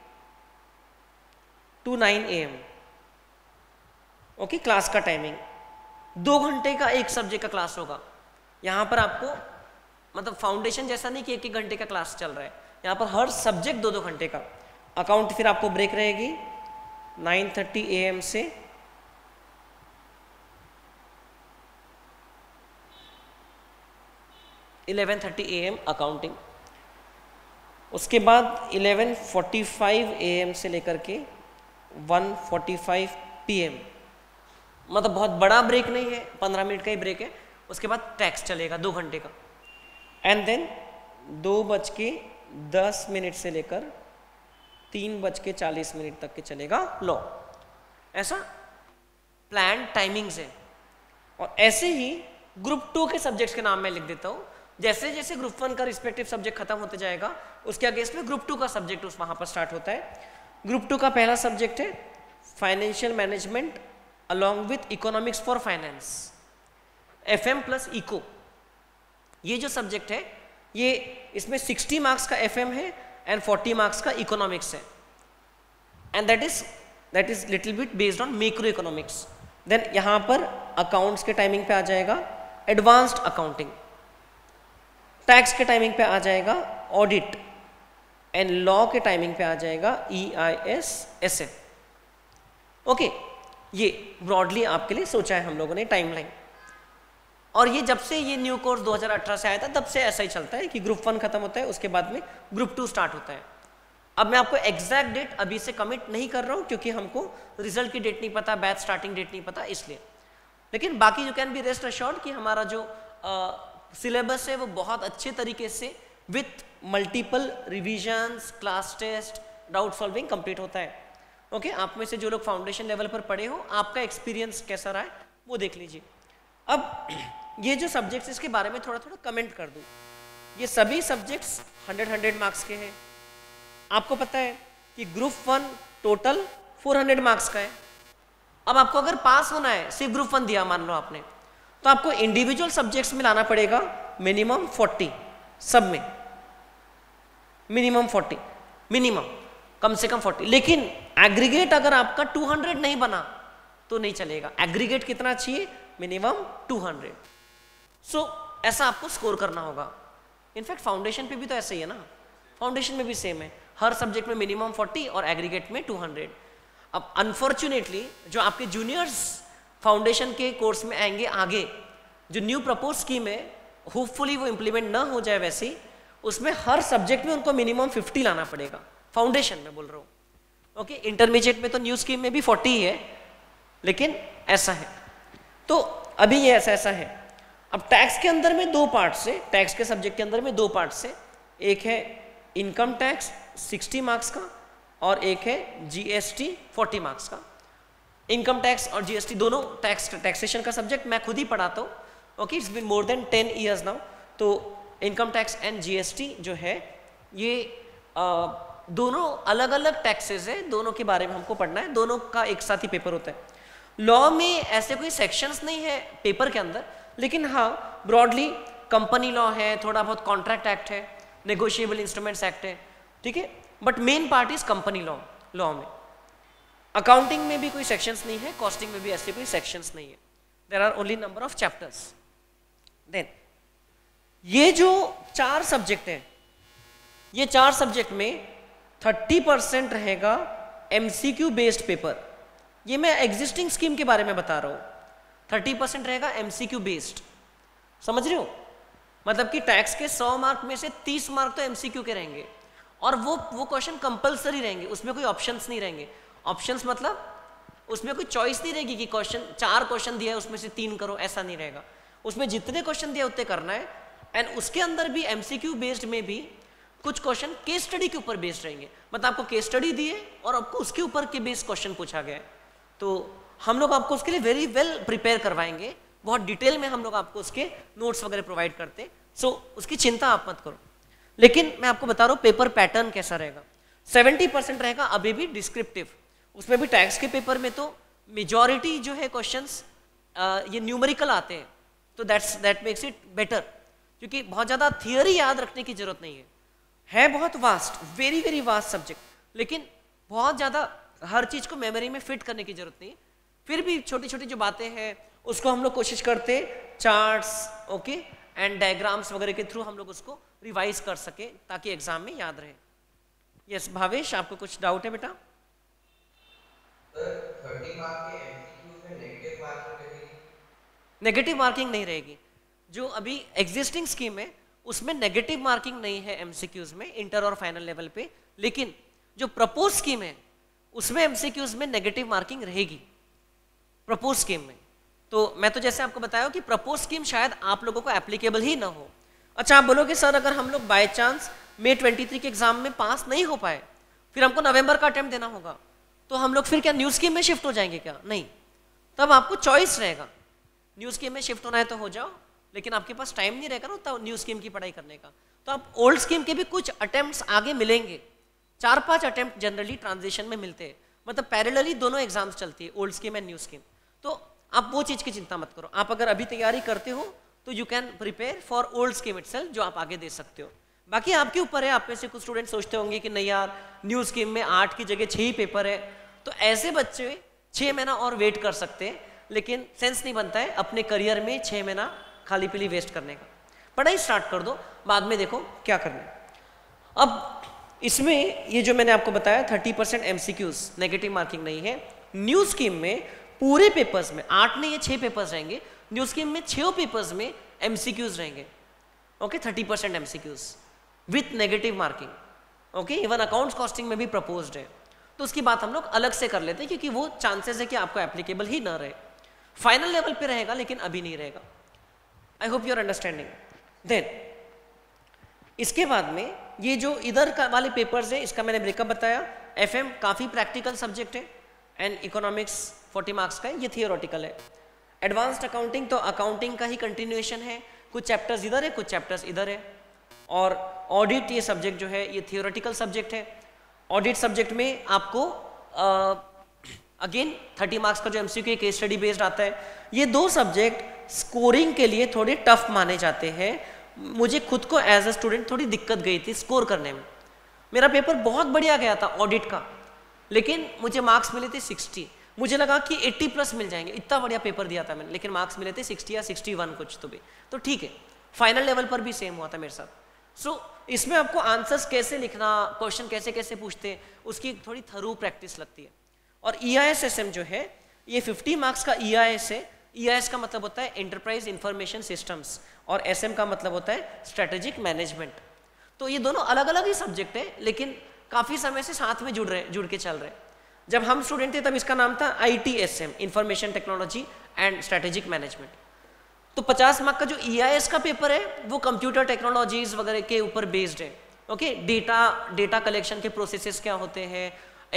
to 9 AM, okay. Class का टाइमिंग 2 घंटे का एक सब्जेक्ट का क्लास होगा। यहाँ पर आपको मतलब फाउंडेशन जैसा नहीं कि 1-1 घंटे का क्लास चल रहा है, यहाँ पर हर सब्जेक्ट 2-2 घंटे का। अकाउंट फिर आपको ब्रेक रहेगी 9:30 AM से 11:30 AM अकाउंटिंग। उसके बाद 11:45 AM से लेकर के 1:45 PM, मतलब बहुत बड़ा ब्रेक नहीं है, 15 मिनट का ही ब्रेक है। उसके बाद टैक्स चलेगा 2 घंटे का, एंड देन 2:10 से लेकर 3:40 तक के चलेगा लॉ। ऐसा प्लान टाइमिंग्स है। और ऐसे ही ग्रुप 2 के सब्जेक्ट्स के नाम मैं लिख देता हूँ। जैसे जैसे ग्रुप 1 का रिस्पेक्टिव सब्जेक्ट खत्म होते जाएगा, उसके अगेंस्ट में ग्रुप 2 का सब्जेक्ट उस वहाँ पर स्टार्ट होता है। ग्रुप 2 का पहला सब्जेक्ट है financial management along with economics for finance, FM plus eco. ये जो सब्जेक्ट है, ये इसमें 60 मार्क्स का FM है एंड 40 मार्क्स का इकोनॉमिक्स है, and that is little bit based on macro economics. Then यहाँ पर अकाउंट्स के टाइमिंग पे आ जाएगा एडवांस्ड अकाउंटिंग, टैक्स के टाइमिंग पे आ जाएगा ऑडिट, एंड लॉ के टाइमिंग पे आ जाएगा EIS SF। ओके, ये ब्रॉडली आपके लिए सोचा है हम लोगों ने टाइमलाइन। और ये जब से ये न्यू कोर्स 2018 से आया था, तब से ऐसा ही चलता है कि ग्रुप 1 खत्म होता है, उसके बाद में ग्रुप 2 स्टार्ट होता है। अब मैं आपको एग्जैक्ट डेट अभी से कमिट नहीं कर रहा हूँ, क्योंकि हमको रिजल्ट की डेट नहीं पता, बैच स्टार्टिंग डेट नहीं पता, इसलिए। लेकिन बाकी you can be rest assured कि हमारा जो सिलेबस है वो बहुत अच्छे तरीके से with multiple revisions, class test, doubt solving complete होता है। ओके, आप में से जो लोग फाउंडेशन लेवल पर पढ़े हो, आपका एक्सपीरियंस कैसा रहा है वो देख लीजिए। अब ये जो सब्जेक्ट्स, इसके बारे में थोड़ा थोड़ा कमेंट कर दूँ। ये सभी सब्जेक्ट्स 100 मार्क्स के हैं। आपको पता है कि ग्रुप 1 टोटल 400 मार्क्स का है। अब आपको अगर पास होना है, सिर्फ ग्रुप 1 दिया मान लो आपने, तो आपको इंडिविजुअल सब्जेक्ट्स में लाना पड़ेगा मिनिमम 40, सब में मिनिमम 40, मिनिमम कम से कम 40। लेकिन एग्रीगेट अगर आपका 200 नहीं बना तो नहीं चलेगा। एग्रीगेट कितना चाहिए? मिनिमम 200। सो ऐसा आपको स्कोर करना होगा। इनफैक्ट फाउंडेशन पे भी तो ऐसे ही है ना, फाउंडेशन में भी सेम है, हर सब्जेक्ट में मिनिमम 40 और एग्रीगेट में 200। अब अनफॉर्चुनेटली जो आपके जूनियर्स फाउंडेशन के कोर्स में आएंगे आगे, जो न्यू प्रपोज स्कीम है, होपफुली वो इम्प्लीमेंट ना हो जाए वैसे, उसमें हर सब्जेक्ट में उनको मिनिमम 50 लाना पड़ेगा। फाउंडेशन में बोल रहा हूँ। ओके, इंटरमीडिएट में तो न्यू स्कीम में भी 40 ही है, लेकिन ऐसा है। तो अभी ये ऐसा है। अब टैक्स के अंदर में 2 पार्ट्स है, टैक्स के सब्जेक्ट के अंदर में 2 पार्ट्स है। एक है इनकम टैक्स 60 मार्क्स का, और एक है GST 40 मार्क्स का। इनकम टैक्स और GST दोनों टैक्सेशन का सब्जेक्ट मैं खुद ही पढ़ाता हूँ। Okay, it's been more than 10 years now. तो इनकम टैक्स एंड GST जो है, ये दोनों अलग अलग टैक्सेस है, दोनों के बारे में हमको पढ़ना है, दोनों का एक साथ ही पेपर होता है। लॉ में ऐसे कोई सेक्शंस नहीं है पेपर के अंदर, लेकिन हाँ ब्रॉडली कंपनी लॉ है, थोड़ा बहुत कॉन्ट्रैक्ट एक्ट है, नेगोशिएबल इंस्ट्रूमेंट्स एक्ट है, ठीक है, but main part is company law में। अकाउंटिंग में भी कोई सेक्शंस नहीं है, कॉस्टिंग में भी ऐसे कोई सेक्शंस नहीं है। There are only number of chapters. Then ये जो 4 सब्जेक्ट है, ये 4 सब्जेक्ट में 30% रहेगा MCQ बेस्ड पेपर। ये मैं एग्जिस्टिंग स्कीम के बारे में बता रहा हूँ। 30% रहेगा MCQ बेस्ड, समझ रहे हो? मतलब कि टैक्स के 100 मार्क में से 30 मार्क तो MCQ के रहेंगे, और वो क्वेश्चन कंपलसरी रहेंगे, उसमें कोई ऑप्शंस नहीं रहेंगे। ऑप्शंस मतलब उसमें कोई चॉइस नहीं रहेगी कि 4 क्वेश्चन दिया है उसमें से 3 करो, ऐसा नहीं रहेगा। उसमें जितने क्वेश्चन दिए उतने करना है। एंड उसके अंदर भी MCQ बेस्ड में भी कुछ क्वेश्चन केस स्टडी के ऊपर बेस्ड रहेंगे। मतलब आपको केस स्टडी दिए और आपको उसके ऊपर के बेस्ड क्वेश्चन पूछा गया है, तो हम लोग आपको उसके लिए वेरी वेल प्रिपेयर करवाएंगे, बहुत डिटेल में हम लोग आपको उसके नोट्स वगैरह प्रोवाइड करते हैं। सो उसकी चिंता आप मत करो। लेकिन मैं आपको बता रहा हूँ पेपर पैटर्न कैसा रहेगा। 70% रहेगा अभी भी डिस्क्रिप्टिव। उसमें भी टैक्स के पेपर में तो मेजॉरिटी जो है क्वेश्चंस ये न्यूमेरिकल आते हैं, तो दैट मेक्स इट बेटर, क्योंकि बहुत ज़्यादा थियरी याद रखने की जरूरत नहीं है बहुत vast, very very vast subject, लेकिन बहुत ज़्यादा हर चीज़ को मेमोरी में फिट करने की जरूरत नहीं। फिर भी छोटी छोटी जो बातें हैं उसको हम लोग कोशिश करते, चार्ट्स ओके एंड डायग्राम्स वगैरह के थ्रू हम लोग उसको रिवाइज कर सके ताकि एग्जाम में याद रहे। यस भावेश, आपको कुछ डाउट है बेटा? 30 मार्क के MCQs में नेगेटिव मार्किंग रहेगी? नेगेटिव मार्किंग नहीं रहेगी। जो अभी एग्जिस्टिंग स्कीम है उसमें नेगेटिव मार्किंग नहीं है MCQs में, इंटर और फाइनल लेवल पे। लेकिन जो प्रपोज स्कीम है उसमें एमसीक्यूज में नेगेटिव मार्किंग रहेगी प्रपोज स्कीम में। तो मैं तो जैसे आपको बताया कि प्रपोज स्कीम शायद आप लोगों को एप्लीकेबल ही ना हो। अच्छा, आप बोलोगे सर अगर हम लोग बाय चांस मई 23 के एग्जाम में पास नहीं हो पाए, फिर हमको नवंबर का अटेम्प्ट देना होगा, तो हम लोग फिर क्या न्यू स्कीम में शिफ्ट हो जाएंगे क्या? नहीं, तब आपको चॉइस रहेगा, न्यू स्कीम में शिफ्ट होना है तो हो जाओ, लेकिन आपके पास टाइम नहीं रहेगा ना तब न्यू स्कीम की पढ़ाई करने का। तो आप ओल्ड स्कीम के भी कुछ अटेम्प्ट्स आगे मिलेंगे, 4-5 अटेम्प्ट जनरली ट्रांजिशन में मिलते हैं, मतलब पैरेलली दोनों एग्जाम्स चलती है, old scheme and new scheme. तो आप वो चीज़ की चिंता मत करो, आप अगर अभी तैयारी करते हो तो you can prepare for old scheme itself, जो आप आगे दे सकते हो। बाकी आपके ऊपर है, आप में से कुछ स्टूडेंट सोचते होंगे कि नहीं यार न्यू स्कीम में 8 की जगह 6 ही पेपर है, तो ऐसे बच्चे 6 महीना और वेट कर सकते हैं, लेकिन सेंस नहीं बनता है अपने करियर में 6 महीना खाली पीली वेस्ट करने का। पढ़ाई स्टार्ट कर दो, बाद में देखो क्या करना है। अब इसमें ये जो मैंने आपको बताया 30% MCQs, नेगेटिव मार्किंग नहीं है। न्यू स्कीम में पूरे पेपर्स में 8 नहीं है 6 पेपर्स रहेंगे, न्यू स्कीम में 6 पेपर्स में MCQs रहेंगे। Okay, 30% MCQs with negative marking. Okay, even accounts costing में भी प्रपोज्ड है, तो उसकी बात हम लोग अलग से कर लेते हैं, क्योंकि वो चांसेस है कि आपको एप्लीकेबल ही ना रहे। फाइनल लेवल पे रहेगा लेकिन अभी नहीं रहेगा। I hope you are understanding. Then इसके बाद में ये जो इधर का वाले पेपर्स है, इसका मैंने ब्रेकअप बताया। FM काफ़ी प्रैक्टिकल सब्जेक्ट है एंड इकोनॉमिक्स 40 मार्क्स का है, ये थियोरेटिकल है। एडवांस्ड अकाउंटिंग तो अकाउंटिंग का ही कंटिन्यूएशन है, कुछ चैप्टर्स इधर है कुछ चैप्टर्स इधर है। और ऑडिट ये सब्जेक्ट जो है ये थियोरेटिकल सब्जेक्ट है। ऑडिट सब्जेक्ट में आपको अगेन 30 मार्क्स का जो MCQ केस स्टडी बेस्ड आता है। ये दो सब्जेक्ट स्कोरिंग के लिए थोड़े टफ माने जाते हैं। मुझे खुद को एज अ स्टूडेंट थोड़ी दिक्कत गई थी स्कोर करने में। मेरा पेपर बहुत बढ़िया गया था ऑडिट का, लेकिन मुझे मार्क्स मिले थे 60। मुझे लगा कि 80+ मिल जाएंगे, इतना बढ़िया पेपर दिया था मैंने, लेकिन मार्क्स मिले थे 60 या 61 कुछ तो भी। तो ठीक है, फाइनल लेवल पर भी सेम हुआ था मेरे साथ। सो इसमें आपको आंसर्स कैसे लिखना, क्वेश्चन कैसे कैसे पूछते हैं, उसकी थोड़ी थरू प्रैक्टिस लगती है। और EIS SM जो है ये 50 मार्क्स का EIS है। EIS का मतलब होता है एंटरप्राइज इंफॉर्मेशन सिस्टम्स और SM का मतलब होता है स्ट्रेटेजिक मैनेजमेंट। तो ये दोनों अलग अलग ही सब्जेक्ट है, लेकिन काफ़ी समय से साथ में जुड़ के चल रहे हैं। जब हम स्टूडेंट थे तब इसका नाम था ITSM, information technology and strategic management. तो 50 मार्क का जो EIS का पेपर है वो कंप्यूटर टेक्नोलॉजीज वगैरह के ऊपर बेस्ड है। ओके, डेटा कलेक्शन के प्रोसेसेस क्या होते हैं,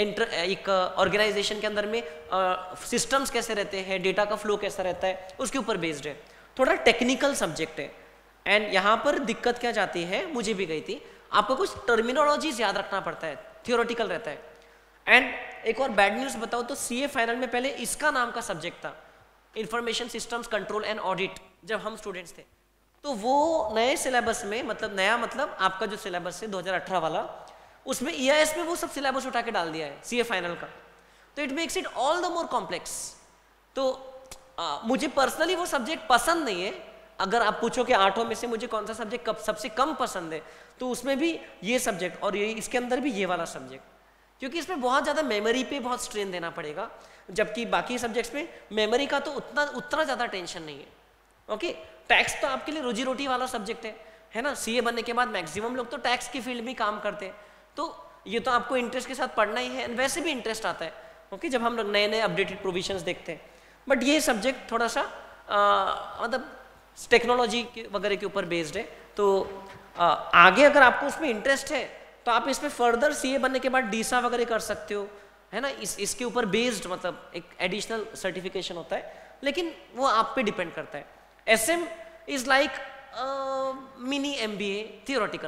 एक ऑर्गेनाइजेशन के अंदर में सिस्टम्स कैसे रहते हैं, डेटा का फ्लो कैसा रहता है, उसके ऊपर बेस्ड है। थोड़ा टेक्निकल सब्जेक्ट है। एंड यहाँ पर दिक्कत क्या जाती है, मुझे भी गई थी, आपको कुछ टर्मिनोलॉजीज याद रखना पड़ता है, थियोरेटिकल रहता है। एंड एक और बैड न्यूज़ बताओ तो CA फाइनल में पहले इसका नाम का सब्जेक्ट था, information systems control and audit, जब हम स्टूडेंट्स थे। तो वो नए सिलेबस में, मतलब नया मतलब आपका जो सिलेबस है 2018 वाला, उसमें EIS में वो सब सिलेबस उठा के डाल दिया है CA फाइनल का। तो it makes it all the more complex. तो मुझे पर्सनली वो सब्जेक्ट पसंद नहीं है। अगर आप पूछो कि 8 में से मुझे कौन सा सब्जेक्ट सबसे कम पसंद है, तो उसमें भी ये सब्जेक्ट और ये इसके अंदर भी ये वाला सब्जेक्ट, क्योंकि इसमें बहुत ज़्यादा मेमोरी पे बहुत स्ट्रेन देना पड़ेगा, जबकि बाकी सब्जेक्ट्स में मेमोरी का तो उतना ज़्यादा टेंशन नहीं है। ओके, टैक्स तो आपके लिए रोजी रोटी वाला सब्जेक्ट है ना। CA बनने के बाद मैक्सिमम लोग तो टैक्स की फील्ड में काम करते हैं, तो ये तो आपको इंटरेस्ट के साथ पढ़ना ही है। वैसे भी इंटरेस्ट आता है, ओके, जब हम लोग नए नए अपडेटेड प्रोविजंस देखते हैं। बट ये सब्जेक्ट थोड़ा सा मतलब टेक्नोलॉजी वगैरह के ऊपर बेस्ड है। तो आगे अगर आपको उसमें इंटरेस्ट है तो आप इसमें फर्दर CA बनने के बाद DISA वगैरह कर सकते हो, है ना। इसके ऊपर बेस्ड मतलब एक एडिशनल सर्टिफिकेशन होता है, लेकिन वो आप पे डिपेंड करता है। SM is like mini MBA theoretical,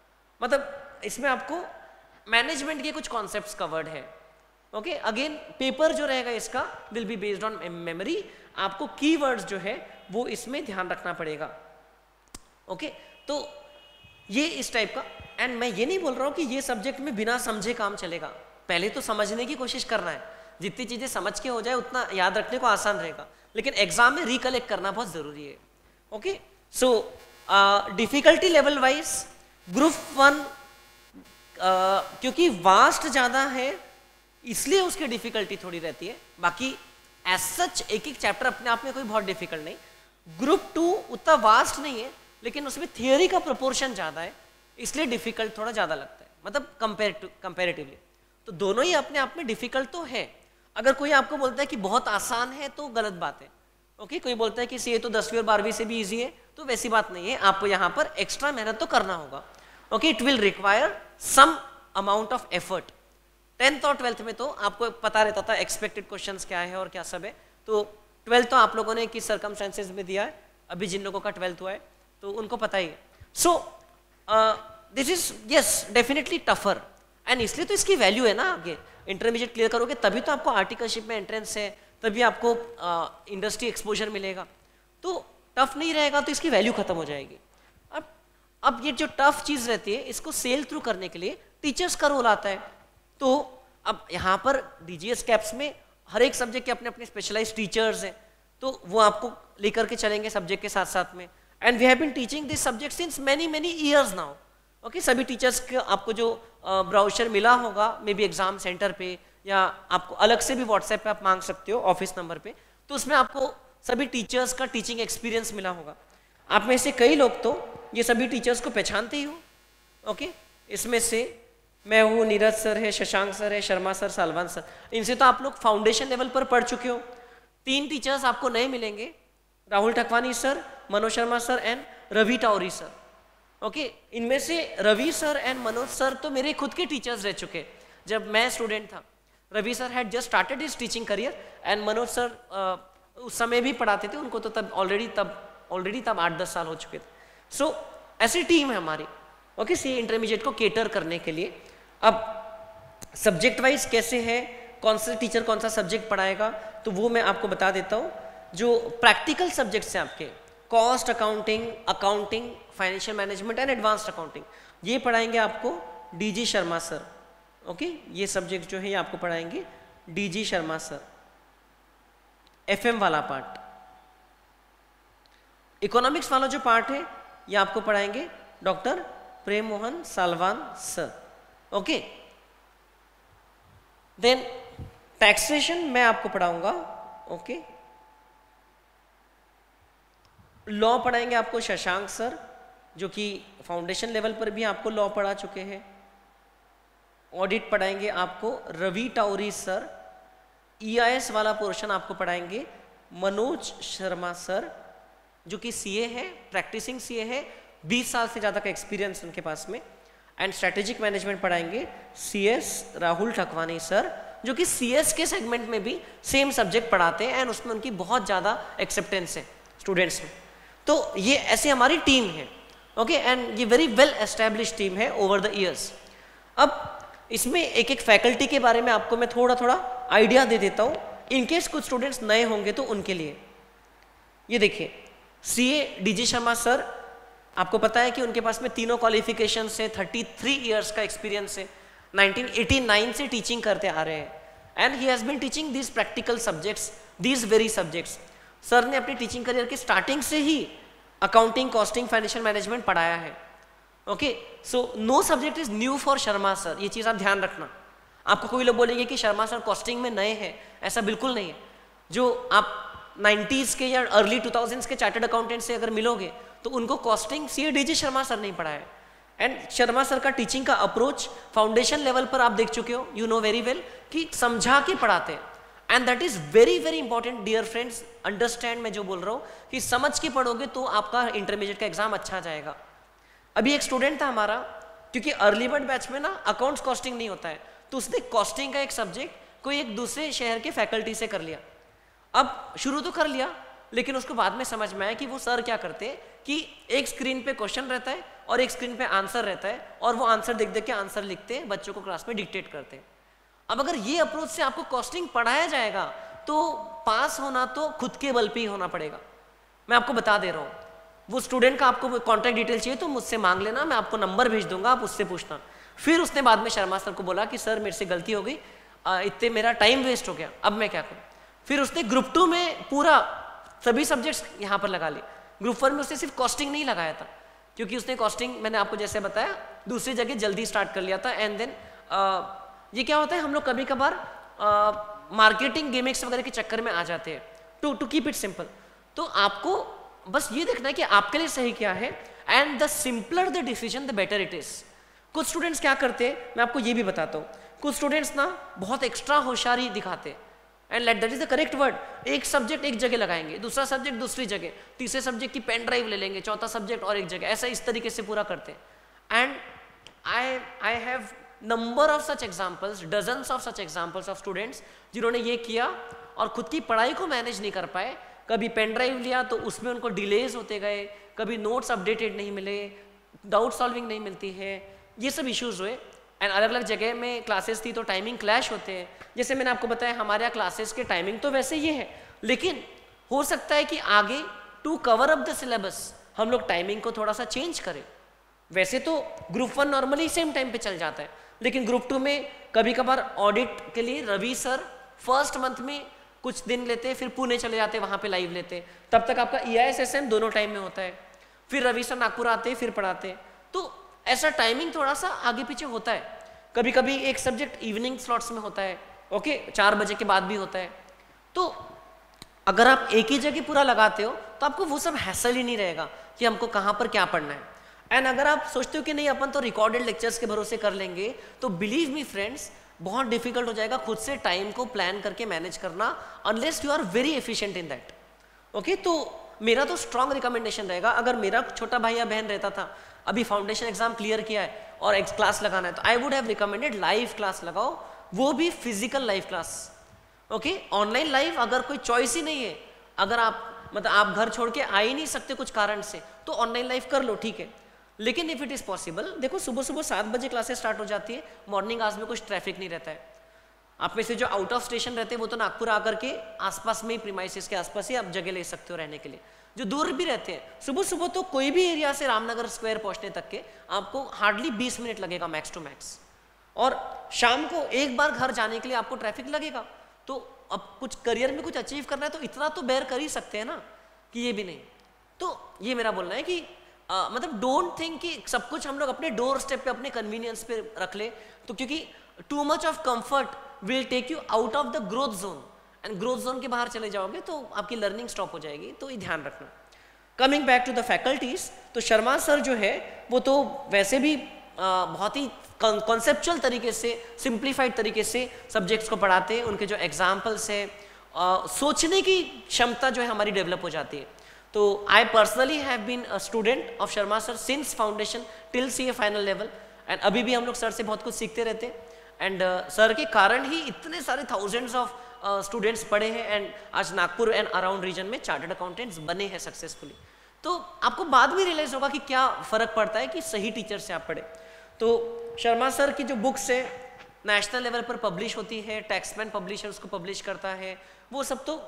मतलब इसमें आपको मैनेजमेंट के कुछ कॉन्सेप्ट्स कवर्ड है। ओके, अगेन पेपर जो रहेगा इसका will be based on memory. आपको कीवर्ड्स जो है वो इसमें ध्यान रखना पड़ेगा। ओके, तो ये इस टाइप का। एंड मैं ये नहीं बोल रहा हूँ कि ये सब्जेक्ट में बिना समझे काम चलेगा, पहले तो समझने की कोशिश करना है। जितनी चीज़ें समझ के हो जाए उतना याद रखने को आसान रहेगा, लेकिन एग्जाम में रिकलेक्ट करना बहुत ज़रूरी है। Okay, so difficulty level wise group 1 क्योंकि वास्ट ज़्यादा है इसलिए उसकी डिफिकल्टी थोड़ी रहती है। बाकी एज सच एक एक चैप्टर अपने आप में कोई बहुत डिफिकल्ट नहीं। ग्रुप 2 उतना वास्ट नहीं है, लेकिन उसमें थियोरी का प्रोपोर्शन ज़्यादा है, इसलिए डिफिकल्ट थोड़ा ज़्यादा लगता है, मतलब कंपेरेटिवली। तो दोनों ही अपने आप में डिफिकल्ट तो है। अगर कोई आपको बोलता है कि बहुत आसान है तो गलत बात है। ओके, कोई बोलता है कि सीए तो 10वीं और 12वीं से भी इजी है, तो वैसी बात नहीं है, आपको यहाँ पर एक्स्ट्रा मेहनत तो करना होगा। Okay, it will require some amount of effort. 10th और 12th में तो आपको पता रहता था एक्सपेक्टेड क्वेश्चंस क्या है और क्या सब है, तो 12th तो आप लोगों ने किस सर्कमस्टेंसेस में दिया है, अभी जिन लोगों का 12th हुआ है तो उनको पता ही है। So this is yes definitely tougher, and इसलिए तो इसकी वैल्यू है ना। आगे इंटरमीडिएट क्लियर करोगे तभी तो आपको आर्टिकलशिप में एंट्रेंस है, तभी आपको इंडस्ट्री एक्सपोजर मिलेगा। तो टफ नहीं रहेगा तो इसकी वैल्यू खत्म हो जाएगी। अब ये जो टफ चीज रहती है इसको सेल थ्रू करने के लिए टीचर्स का रोल आता है। तो अब यहाँ पर डीजीएस कैप्स में हर एक सब्जेक्ट के अपने अपने स्पेशलाइज्ड टीचर्स हैं, तो वो आपको लेकर के चलेंगे सब्जेक्ट के साथ साथ में। And we have been teaching this subject since many years now. Okay, सभी टीचर्स के आपको जो ब्राउचर मिला होगा मे बी एग्जाम सेंटर पे, या आपको अलग से भी व्हाट्सएप पे आप मांग सकते हो ऑफिस नंबर पे, तो उसमें आपको सभी टीचर्स का टीचिंग एक्सपीरियंस मिला होगा। आप में से कई लोग तो ये सभी टीचर्स को पहचानते ही हो। ओके, इसमें से मैं हूँ, नीरज सर है, शशांक सर है, शर्मा सर, सालवान सर, इनसे तो आप लोग फाउंडेशन लेवल पर पढ़ चुके हो। 3 टीचर्स आपको नए मिलेंगे, Rahul Thakwani sir, Manoj Sharma sir and Ravi Tauri sir. Okay, इनमें से Ravi sir and Manoj sir तो मेरे खुद के टीचर्स रह चुके जब मैं स्टूडेंट था। Ravi sir had just started his teaching career and Manoj sir उस समय भी पढ़ाते थे, उनको तो तब ऑलरेडी 8-10 साल हो चुके थे। सो ऐसी टीम है हमारी। ओके, सीए इंटरमीडिएट को केटर करने के लिए। अब सब्जेक्ट वाइज कैसे है, कौन सा टीचर कौन सा सब्जेक्ट पढ़ाएगा, तो वो मैं आपको बता देता हूँ। जो प्रैक्टिकल सब्जेक्ट्स हैं आपके, cost accounting, financial management and advanced accounting, ये पढ़ाएंगे आपको डीजी शर्मा सर। ओके, ये सब्जेक्ट जो है ये आपको पढ़ाएंगे डीजी शर्मा सर। एफएम वाला पार्ट, इकोनॉमिक्स वाला जो पार्ट है ये आपको पढ़ाएंगे doctor Prem Mohan Salwan sir. Okay, then taxation मैं आपको पढ़ाऊंगा। ओके, लॉ पढ़ाएंगे आपको शशांक सर, जो कि फाउंडेशन लेवल पर भी आपको लॉ पढ़ा चुके हैं। ऑडिट पढ़ाएंगे आपको रवि टाउरी सर। ईआईएस वाला पोर्शन आपको पढ़ाएंगे मनोज शर्मा सर, जो कि सीए है, प्रैक्टिसिंग सीए है, 20 साल से ज़्यादा का एक्सपीरियंस उनके पास में। एंड स्ट्रेटेजिक मैनेजमेंट पढ़ाएंगे सीएस राहुल ठकवानी सर, जो कि सीएस के सेगमेंट में भी सेम सब्जेक्ट पढ़ाते हैं एंड उसमें उनकी बहुत ज़्यादा एक्सेप्टेंस है स्टूडेंट्स में। तो ये ऐसी हमारी टीम है। ओके, एंड ये वेरी वेल एस्टेब्लिश टीम है ओवर द ईयर्स। अब इसमें एक एक फैकल्टी के बारे में आपको मैं थोड़ा थोड़ा आइडिया दे देता हूँ, इनकेस कुछ स्टूडेंट्स नए होंगे तो उनके लिए। ये देखिए, सीए डीजी शर्मा सर, आपको पता है कि उनके पास में तीनों क्वालिफिकेशन है, 33 ईयर्स का एक्सपीरियंस है, 1989 से टीचिंग करते आ रहे हैं and he has been teaching these practical subjects, these very subjects. Sir ने अपनी टीचिंग करियर की स्टार्टिंग से ही अकाउंटिंग, कॉस्टिंग, फाइनेंशियल मैनेजमेंट पढ़ाया है। Okay, so no subject is new for Sharma sir, ये चीज़ आप ध्यान रखना। आपको कोई लोग बोलेंगे कि शर्मा सर कॉस्टिंग में नए हैं, ऐसा बिल्कुल नहीं है। जो आप 90s के या अर्ली 2000s के चार्टर्ड अकाउंटेंट से अगर मिलोगे तो उनको costing CA DG Sharma sir नहीं पढ़ाया है। एंड शर्मा सर का टीचिंग का अप्रोच फाउंडेशन लेवल पर आप देख चुके हो, यू नो वेरी वेल कि समझा के पढ़ाते हैं। And that is very important dear friends, understand मैं जो बोल रहा हूँ कि समझ के पढ़ोगे तो आपका इंटरमीडिएट का एग्जाम अच्छा जाएगा। अभी एक स्टूडेंट था हमारा, क्योंकि अर्ली बर्ड बैच में ना अकाउंट्स कॉस्टिंग नहीं होता है, तो उसने कॉस्टिंग का एक सब्जेक्ट कोई एक दूसरे शहर के फैकल्टी से कर लिया। अब शुरू तो कर लिया, लेकिन उसको बाद में समझ में आया कि वो सर क्या करते हैं कि एक स्क्रीन पे क्वेश्चन रहता है और एक स्क्रीन पे आंसर रहता है, और वो आंसर देख देख के आंसर लिखते हैं, बच्चों को क्लास में डिक्टेट करते हैं। अब अगर ये अप्रोच से आपको कॉस्टिंग पढ़ाया जाएगा तो पास होना तो खुद के बल पे ही होना पड़ेगा। मैं आपको बता दे रहा हूँ, वो स्टूडेंट का आपको कॉन्टैक्ट डिटेल चाहिए तो मुझसे मांग लेना, मैं आपको नंबर भेज दूंगा, आप उससे पूछना। फिर उसने बाद में शर्मा सर को बोला कि सर मेरे से गलती हो गई, इतने मेरा टाइम वेस्ट हो गया, अब मैं क्या करूँ। फिर उसने ग्रुप 2 में पूरा सभी सब्जेक्ट्स यहाँ पर लगा लिए। ग्रुप 4 में उसने सिर्फ कॉस्टिंग नहीं लगाया था, क्योंकि उसने कॉस्टिंग मैंने आपको जैसे बताया दूसरी जगह जल्दी स्टार्ट कर लिया था। एंड देन ये क्या होता है, हम लोग कभी कभार मार्केटिंग गिमिक्स वगैरह के चक्कर में आ जाते हैं, टू कीप इट सिंपल। तो आपको बस ये देखना है कि आपके लिए सही क्या है, and the simpler the decision the better it is. कुछ स्टूडेंट्स क्या करते हैं, मैं आपको ये भी बताता हूँ, कुछ स्टूडेंट्स ना बहुत एक्स्ट्रा होशियारी दिखाते हैं, and let that is the correct word. एक सब्जेक्ट एक जगह लगाएंगे, दूसरा सब्जेक्ट दूसरी जगह, तीसरे सब्जेक्ट की पेन ड्राइव ले लेंगे, चौथा सब्जेक्ट और एक जगह, ऐसा इस तरीके से पूरा करते हैं। And I have number of such examples, dozens of such examples of students जिन्होंने ये किया और खुद की पढ़ाई को मैनेज नहीं कर पाए। कभी पेन ड्राइव लिया तो उसमें उनको डिलेज होते गए, कभी नोट्स अपडेटेड नहीं मिले, डाउट सॉल्विंग नहीं मिलती है, ये सब इश्यूज हुए। एंड अलग अलग जगह में क्लासेस थी तो टाइमिंग क्लैश होते हैं। जैसे मैंने आपको बताया हमारे यहाँ क्लासेस के टाइमिंग तो वैसे ये है, लेकिन हो सकता है कि आगे to cover up the syllabus हम लोग टाइमिंग को थोड़ा सा चेंज करें। वैसे तो ग्रुप 1 नॉर्मली सेम टाइम पे चल जाता है, लेकिन ग्रुप 2 में कभी कभार ऑडिट के लिए रवि सर फर्स्ट मंथ में कुछ दिन लेते हैं, फिर पुणे चले जाते हैं, वहाँ पे लाइव लेते हैं। तब तक आपका EISSM दोनों टाइम में होता है, फिर रवि सर नागपुर आते हैं, फिर पढ़ाते हैं। तो ऐसा टाइमिंग थोड़ा सा आगे पीछे होता है। कभी कभी एक सब्जेक्ट इवनिंग स्लॉट्स में होता है, ओके 4 बजे के बाद भी होता है। तो अगर आप एक ही जगह पूरा लगाते हो तो आपको वो सब हैसल ही नहीं रहेगा कि हमको कहाँ पर क्या पढ़ना है। एंड अगर आप सोचते हो कि नहीं अपन तो रिकॉर्डेड लेक्चर्स के भरोसे कर लेंगे, तो बिलीव मी फ्रेंड्स बहुत डिफिकल्ट हो जाएगा खुद से टाइम को प्लान करके मैनेज करना, unless you are very efficient in that. Okay, तो मेरा तो स्ट्रॉन्ग रिकमेंडेशन रहेगा, अगर मेरा छोटा भाई या बहन रहता था अभी फाउंडेशन एग्जाम क्लियर किया है और एक क्लास लगाना है, तो I would have recommended live class लगाओ, वो भी physical live class. Okay, online live अगर कोई चॉइस ही नहीं है, अगर आप मतलब आप घर छोड़ के आ ही नहीं सकते कुछ कारण से, तो ऑनलाइन लाइव कर लो, ठीक है। लेकिन इफ इट इज पॉसिबल, देखो सुबह सुबह 7 बजे क्लासेस स्टार्ट हो जाती है, मॉर्निंग आवर्स में कुछ ट्रैफिक नहीं रहता है। आप में से जो आउट ऑफ स्टेशन रहते हैं वो तो नागपुर आकर के आसपास में ही, प्रीमाइसेस के आसपास ही आप जगह ले सकते हो रहने के लिए। जो दूर भी रहते हैं, सुबह सुबह तो कोई भी एरिया से रामनगर स्क्वायर पहुंचने तक के आपको हार्डली 20 मिनट लगेगा मैक्स टू मैक्स, और शाम को एक बार घर जाने के लिए आपको ट्रैफिक लगेगा। तो अब कुछ करियर में कुछ अचीव करना है तो इतना तो बेयर कर ही सकते हैं ना, कि ये भी नहीं। तो ये मेरा बोलना है कि मतलब डोंट थिंक कि सब कुछ हम लोग अपने डोर स्टेप पे अपने कन्वीनियंस पे रख ले, तो क्योंकि too much of comfort will take you out of the growth zone, and growth zone के बाहर चले जाओगे तो आपकी लर्निंग स्टॉप हो जाएगी, तो ये ध्यान रखना। Coming back to the faculties, तो शर्मा सर जो है वो तो वैसे भी बहुत ही कॉन्सेप्चुअल तरीके से, सिंप्लीफाइड तरीके से सब्जेक्ट्स को पढ़ाते हैं। उनके जो एग्जाम्पल्स है, सोचने की क्षमता जो है हमारी डेवलप हो जाती है। तो I personally have been a student of Sharma sir since foundation till CA final level, and अभी भी हम लोग सर से बहुत कुछ सीखते रहते हैं। एंड सर के कारण ही इतने सारे थाउजेंड्स ऑफ स्टूडेंट्स पढ़े हैं, एंड आज नागपुर एंड अराउंड रीजन में चार्टर्ड अकाउंटेंट्स बने हैं सक्सेसफुली। तो आपको बाद में रियलाइज होगा कि क्या फर्क पड़ता है कि सही टीचर से आप पढ़े। तो शर्मा सर की जो बुक्स है नेशनल लेवल पर पब्लिश होती है, टैक्समैन पब्लिशर उसको पब्लिश करता है, वो सब तो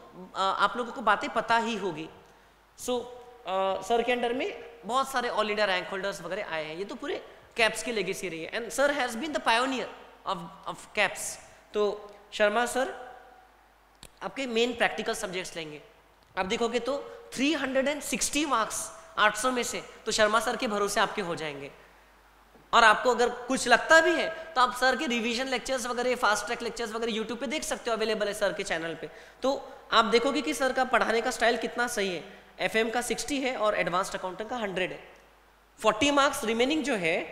आप लोगों को बातें पता ही होगी। सो सर के अंडर में बहुत सारे ऑल इंडिया रैंक होल्डर्स वगैरह आए हैं, ये तो पूरे कैप्स की लेगेसी रही है, and sir has been the pioneer of CAPS. तो शर्मा सर आपके मेन प्रैक्टिकल सब्जेक्ट्स लेंगे, आप देखोगे तो 360 मार्क्स 800 में से तो शर्मा सर के भरोसे आपके हो जाएंगे। और आपको अगर कुछ लगता भी है तो आप सर के रिवीजन लेक्चर्स वगैरह, फास्ट ट्रैक लेक्चर्स वगैरह यूट्यूब पे देख सकते हो, अवेलेबल है सर के चैनल पे। तो आप देखोगे कि सर का पढ़ाने का स्टाइल कितना सही है। FM का 60 है और एडवांस्ड अकाउंटेंट का 100 है। 40 मार्क्स रिमेनिंग जो है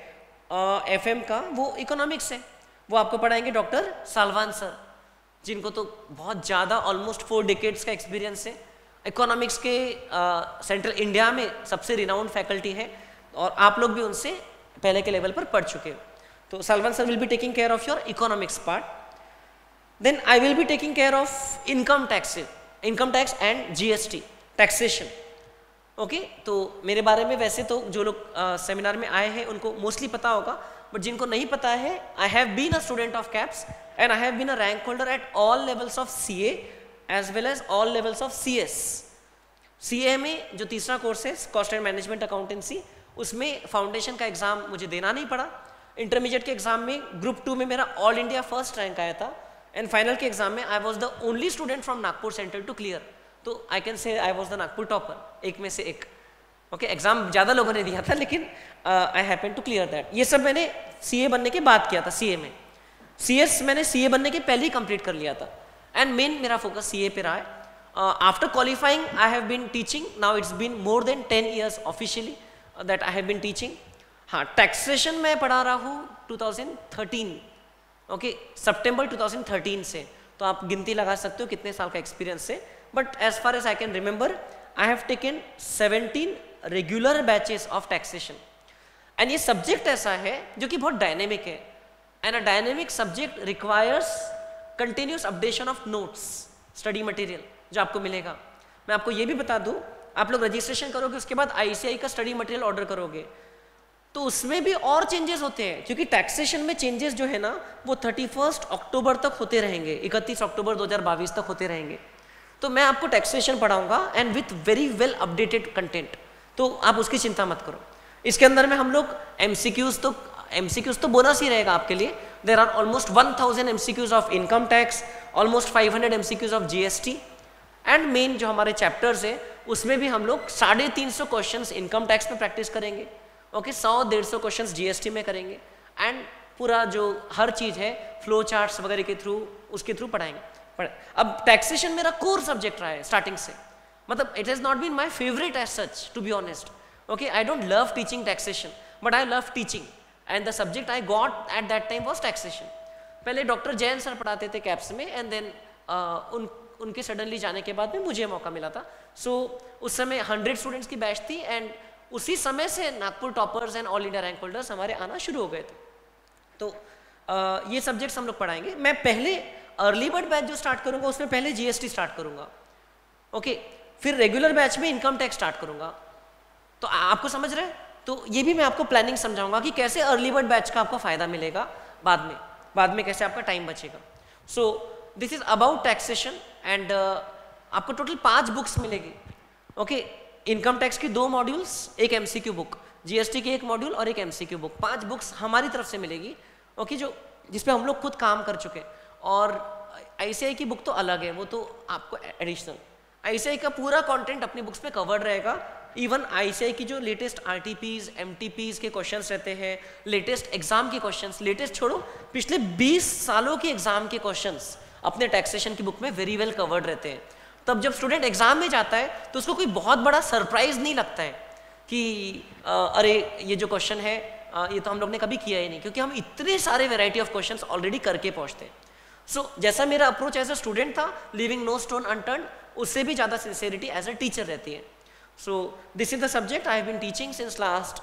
FM का वो इकोनॉमिक्स है, वो आपको पढ़ाएंगे डॉक्टर सालवान सर, जिनको तो बहुत ज़्यादा ऑलमोस्ट 4 डिकेड्स का एक्सपीरियंस है। इकोनॉमिक्स के सेंट्रल इंडिया में सबसे रिनाउंड फैकल्टी है, और आप लोग भी उनसे पहले के लेवल पर पढ़ चुके हो। तो Salwan sir will be taking care of your economics part. Then I will be taking care of income tax and GST taxation. Okay, तो मेरे बारे में वैसे तो जो लोग सेमिनार में आए हैं उनको मोस्टली पता होगा, बट जिनको नहीं पता है, I have been a student of CAPS and I have been a rank holder at all levels of CA as well as all levels of CS। CA में जो तीसरा कोर्स है कॉस्ट एंड मैनेजमेंट अकाउंटेंसी, उसमें फाउंडेशन का एग्जाम मुझे देना नहीं पड़ा। इंटरमीडिएट के एग्जाम में ग्रुप 2 में मेरा ऑल इंडिया फर्स्ट रैंक आया था, एंड फाइनल के एग्जाम में I was the only student from Nagpur centre to clear. तो I can say I was the Nagpur topper, एक में से एक। ओके, एग्जाम ज़्यादा लोगों ने दिया था, लेकिन I happen to clear that. ये सब मैंने CA बनने के बाद किया था। CA में CS मैंने CA बनने के पहले ही कंप्लीट कर लिया था, एंड मेन मेरा फोकस CA पे रहा है। After qualifying I have been teaching, now it's been more than 10 years officially that I have been teaching. हाँ, टैक्सेशन मैं पढ़ा रहा हूँ 2013 ओके, सितंबर 2013 से, तो आप गिनती लगा सकते हो कितने साल का एक्सपीरियंस है। But as far as I can remember, I have taken 17 regular batches of taxation, and ये सब्जेक्ट ऐसा है जो कि बहुत डायनेमिक है, and a dynamic subject requires continuous updation of notes, study material जो आपको मिलेगा। मैं आपको ये भी बता दूं, आप लोग रजिस्ट्रेशन करोगे उसके बाद ICAI का स्टडी मटेरियल ऑर्डर करोगे तो उसमें भी और चेंजेस होते हैं, क्योंकि टैक्सेशन में चेंजेस जो है ना वो 31 अक्टूबर तक होते रहेंगे, 31 अक्टूबर 2022 तक होते रहेंगे। तो मैं आपको टैक्सेशन पढ़ाऊंगा and with very well updated content, तो आप उसकी चिंता मत करो। इसके अंदर में हम लोग MCQs तो बोनस ही रहेगा आपके लिए। There are almost 1000 MCQs of income tax, almost 500 MCQs of GST, and main जो हमारे चैप्टर्स है उसमें भी हम लोग 350 क्वेश्चंस इनकम टैक्स में प्रैक्टिस करेंगे, ओके, 100-150 क्वेश्चंस GST में करेंगे, एंड पूरा जो हर चीज़ है फ्लो चार्ट्स वगैरह के थ्रू, उसके थ्रू पढ़ाएंगे। अब टैक्सेशन मेरा कोर सब्जेक्ट रहा है स्टार्टिंग से, मतलब it has not been my favourite as such, to be honest, okay. I don't love teaching taxation, but I love teaching, and the subject I got at that time was taxation. पहले डॉक्टर जैन सर पढ़ाते थे कैप्स में, एंड देन उनके सडनली जाने के बाद में मुझे मौका मिला था। सो उस समय 100 स्टूडेंट्स की बैच थी, एंड उसी समय से Nagpur toppers and all India rank holders हमारे आना शुरू हो गए थे। तो ये सब्जेक्ट्स हम लोग पढ़ाएंगे। मैं पहले अर्ली बर्ड बैच जो स्टार्ट करूंगा उसमें पहले GST स्टार्ट करूंगा, ओके, फिर रेगुलर बैच में इनकम टैक्स स्टार्ट करूंगा। तो आपको समझ रहे हैं? तो ये भी मैं आपको प्लानिंग समझाऊंगा कि कैसे अर्ली बर्ड बैच का आपको फायदा मिलेगा बाद में कैसे आपका टाइम बचेगा। So this is about taxation, and आपको टोटल 5 बुक्स मिलेगी, ओके। इनकम टैक्स की 2 मॉड्यूल्स, एक MCQ बुक, GST की 1 मॉड्यूल और एक MCQ बुक, 5 बुक्स हमारी तरफ से मिलेगी, ओके, जो जिसपे हम लोग खुद काम कर चुके हैं। और ICAI की बुक तो अलग है, वो तो आपको एडिशनल, ICAI का पूरा कंटेंट अपनी बुक्स में कवर्ड रहेगा। इवन ICAI की जो लेटेस्ट RTPs, MTPs के क्वेश्चंस रहते हैं, लेटेस्ट एग्जाम के क्वेश्चंस, लेटेस्ट छोड़ो, पिछले 20 सालों के एग्जाम के क्वेश्चंस अपने टैक्सेशन की बुक में वेरी वेल कवर्ड रहते हैं। तब जब स्टूडेंट एग्जाम में जाता है तो उसको कोई बहुत बड़ा सरप्राइज नहीं लगता है कि अरे ये जो क्वेश्चन है ये तो हम लोग ने कभी किया ही नहीं, क्योंकि हम इतने सारे वैरायटी ऑफ क्वेश्चंस ऑलरेडी करके पहुंचते हैं। सो जैसा मेरा अप्रोच एज अ स्टूडेंट था, लिविंग नो स्टोन अनटर्न्ड, उससे भी ज़्यादा सिंसियरिटी एज अ टीचर रहती है। So this is the subject I have been teaching since last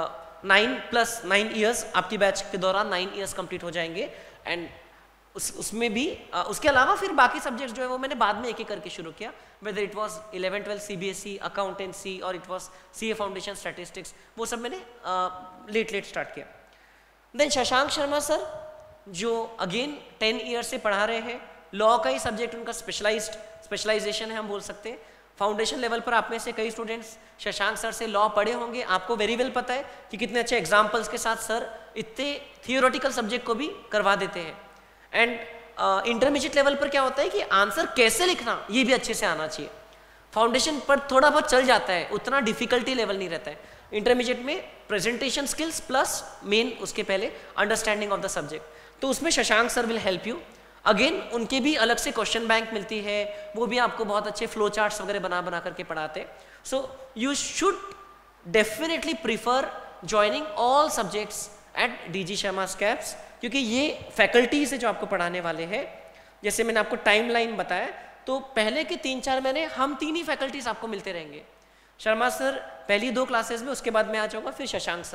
9 years. आपकी बैच के दौरान 9 ईयर्स कंप्लीट हो जाएंगे, एंड उसमें भी उसके अलावा फिर बाकी सब्जेक्ट्स जो है वो मैंने बाद में एक करके शुरू किया, whether it was 11-12 CBSE, accountancy, और it was CA foundation statistics, वो सब मैंने लेट स्टार्ट किया। देन शशांक शर्मा सर जो अगेन 10 ईयर्स से पढ़ा रहे हैं, लॉ का ही सब्जेक्ट उनका स्पेशलाइजेशन है, हम बोल सकते हैं। फाउंडेशन लेवल पर आप में से कई स्टूडेंट्स शशांक सर से लॉ पढ़े होंगे, आपको वेरी वेल पता है कि कितने अच्छे एग्जाम्पल्स के साथ सर इतने थियोरेटिकल सब्जेक्ट को भी करवा देते हैं। एंड इंटरमीडिएट लेवल पर क्या होता है कि आंसर कैसे लिखना ये भी अच्छे से आना चाहिए। फाउंडेशन पर थोड़ा बहुत चल जाता है, उतना डिफिकल्टी लेवल नहीं रहता है। इंटरमीडिएट में प्रेजेंटेशन स्किल्स प्लस मेन उसके पहले अंडरस्टैंडिंग ऑफ द सब्जेक्ट, तो उसमें Shashank sir will help you. Again उनके भी अलग से क्वेश्चन बैंक मिलती है, वो भी आपको बहुत अच्छे फ्लो चार्ट्स वगैरह बना करके पढ़ाते हैं। So you should definitely prefer joining all subjects at DG Sharma CAPS, क्योंकि ये फैकल्टीज है जो आपको पढ़ाने वाले हैं। जैसे मैंने आपको टाइमलाइन बताया, तो पहले के 3-4 महीने हम 3 ही फैकल्टीज आपको मिलते रहेंगे। शर्मा सर पहली 2 क्लासेस में, उसके बाद मैं आ जाऊँगा, फिर शशांक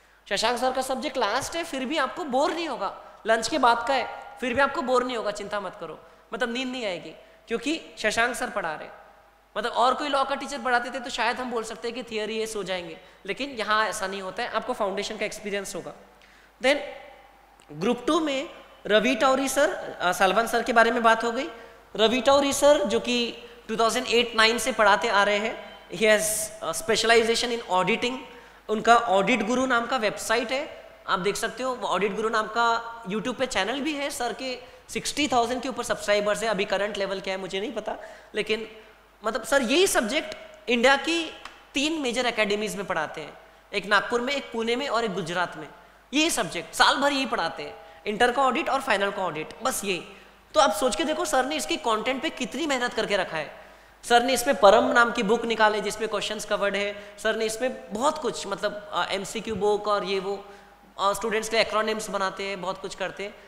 सर का सब्जेक्ट लास्ट है, फिर भी आपको बोर नहीं होगा, लंच के बाद का है, फिर भी आपको बोर नहीं होगा, चिंता मत करो, मतलब नींद नहीं आएगी, क्योंकि शशांक सर पढ़ा रहे। मतलब और कोई लॉ का टीचर पढ़ाते थे तो शायद हम बोल सकते हैं कि थियरी है, सो जाएंगे, लेकिन यहाँ ऐसा नहीं होता है, आपको फाउंडेशन का एक्सपीरियंस होगा। देन ग्रुप 2 में रवि टौरी सर, सालवन सर के बारे में बात हो गई। रवि टौरी सर जो कि 2008-9 से पढ़ाते आ रहे हैं, he has specialization in auditing. उनका ऑडिट गुरु नाम का वेबसाइट है, आप देख सकते हो। ऑडिट गुरु नाम का यूट्यूब पे चैनल भी है। सर के 60,000 के ऊपर सब्सक्राइबर्स है, अभी करंट लेवल क्या है मुझे नहीं पता, लेकिन मतलब सर यही सब्जेक्ट इंडिया की 3 मेजर एकेडमीज में पढ़ाते हैं, एक नागपुर में, एक पुणे में और एक गुजरात में। ये सब्जेक्ट साल भर यही पढ़ाते हैं, इंटर का ऑडिट और फाइनल का ऑडिट, बस ये। तो आप सोच के देखो सर ने इसकी कंटेंट पे कितनी मेहनत करके रखा है। सर ने इसमें परम नाम की बुक निकाले जिसमें क्वेश्चंस कवर्ड है। सर ने इसमें बहुत कुछ, मतलब MCQ बुक और ये वो, स्टूडेंट्स के एक्रोनिम्स बनाते हैं, बहुत कुछ करते हैं।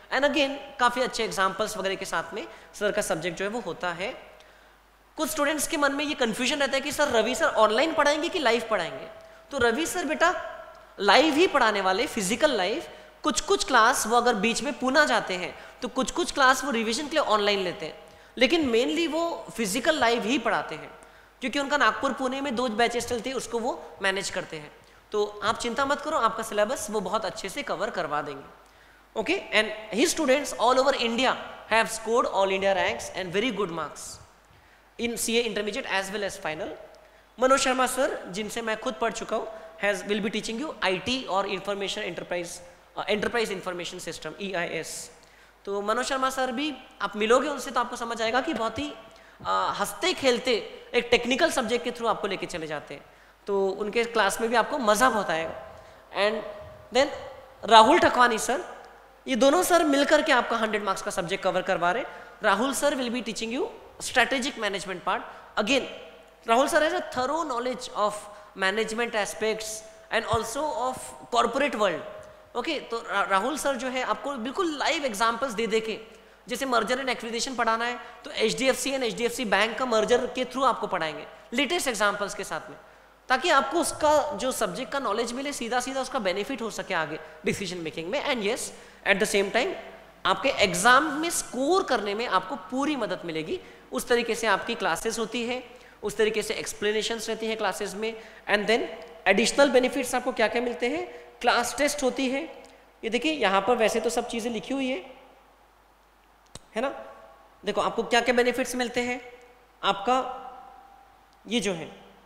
एंड अगेन काफ़ी अच्छे एग्जाम्पल्स वगैरह के साथ में सर का सब्जेक्ट जो है वो होता है। कुछ स्टूडेंट्स के मन में ये कन्फ्यूजन रहता है कि सर रवि सर ऑनलाइन पढ़ाएंगे कि लाइव पढ़ाएंगे। तो रवि सर बेटा लाइव ही पढ़ाने वाले, फिजिकल लाइव। कुछ कुछ क्लास वो अगर बीच में पुणे जाते हैं तो कुछ कुछ क्लास वो रिवीजन के लिए ऑनलाइन लेते हैं, लेकिन मेनली वो फिजिकल लाइव ही पढ़ाते हैं क्योंकि उनका नागपुर पुणे में 2 बैचेस चलती है, उसको वो मैनेज करते हैं। तो आप चिंता मत करो, आपका सिलेबस वो बहुत अच्छे से कवर करवा देंगे। Okay, and his students all over India have scored all India ranks and very good marks in CA intermediate as well as final. Manoj Sharma sir, जिनसे मैं खुद पढ़ चुका हूँ, will be teaching you IT और information enterprise information system EIS। तो मनोज शर्मा सर भी आप मिलोगे उनसे तो आपको समझ आएगा कि बहुत ही हंसते खेलते एक टेक्निकल सब्जेक्ट के थ्रू आपको लेके चले जाते हैं, तो उनके क्लास में भी आपको मज़ा बहुत आएगा। And then Rahul Thakwani sir, ये दोनों सर मिलकर के आपका 100 मार्क्स का सब्जेक्ट कवर करवा रहे। Rahul sir will be teaching you strategic management part. Again Rahul sir has a thorough knowledge of management aspects and also of corporate world. Okay, तो राहुल सर जो है आपको बिल्कुल लाइव एग्जाम्पल्स दे के, जैसे मर्जर एंड एक्विजिशन पढ़ाना है तो HDFC एंड HDFC बैंक का मर्जर के थ्रू आपको पढ़ाएंगे लेटेस्ट एग्जाम्पल्स के साथ में, ताकि आपको उसका जो सब्जेक्ट का नॉलेज मिले, सीधा सीधा उसका बेनिफिट हो सके आगे डिसीजन मेकिंग में। And yes, at the same time आपके एग्जाम में स्कोर करने में आपको पूरी मदद मिलेगी। उस तरीके से आपकी क्लासेस होती है, उस तरीके से एक्सप्लेनेशंस रहती हैं क्लासेस में। एंड देन एडिशनल बेनिफिट्स आपको क्या क्या मिलते हैं, क्लास टेस्ट होती है। ये देखिए यहाँ पर वैसे तो सब चीज़ें लिखी हुई है ना। देखो आपको क्या क्या बेनिफिट्स मिलते हैं। आपका ये जो है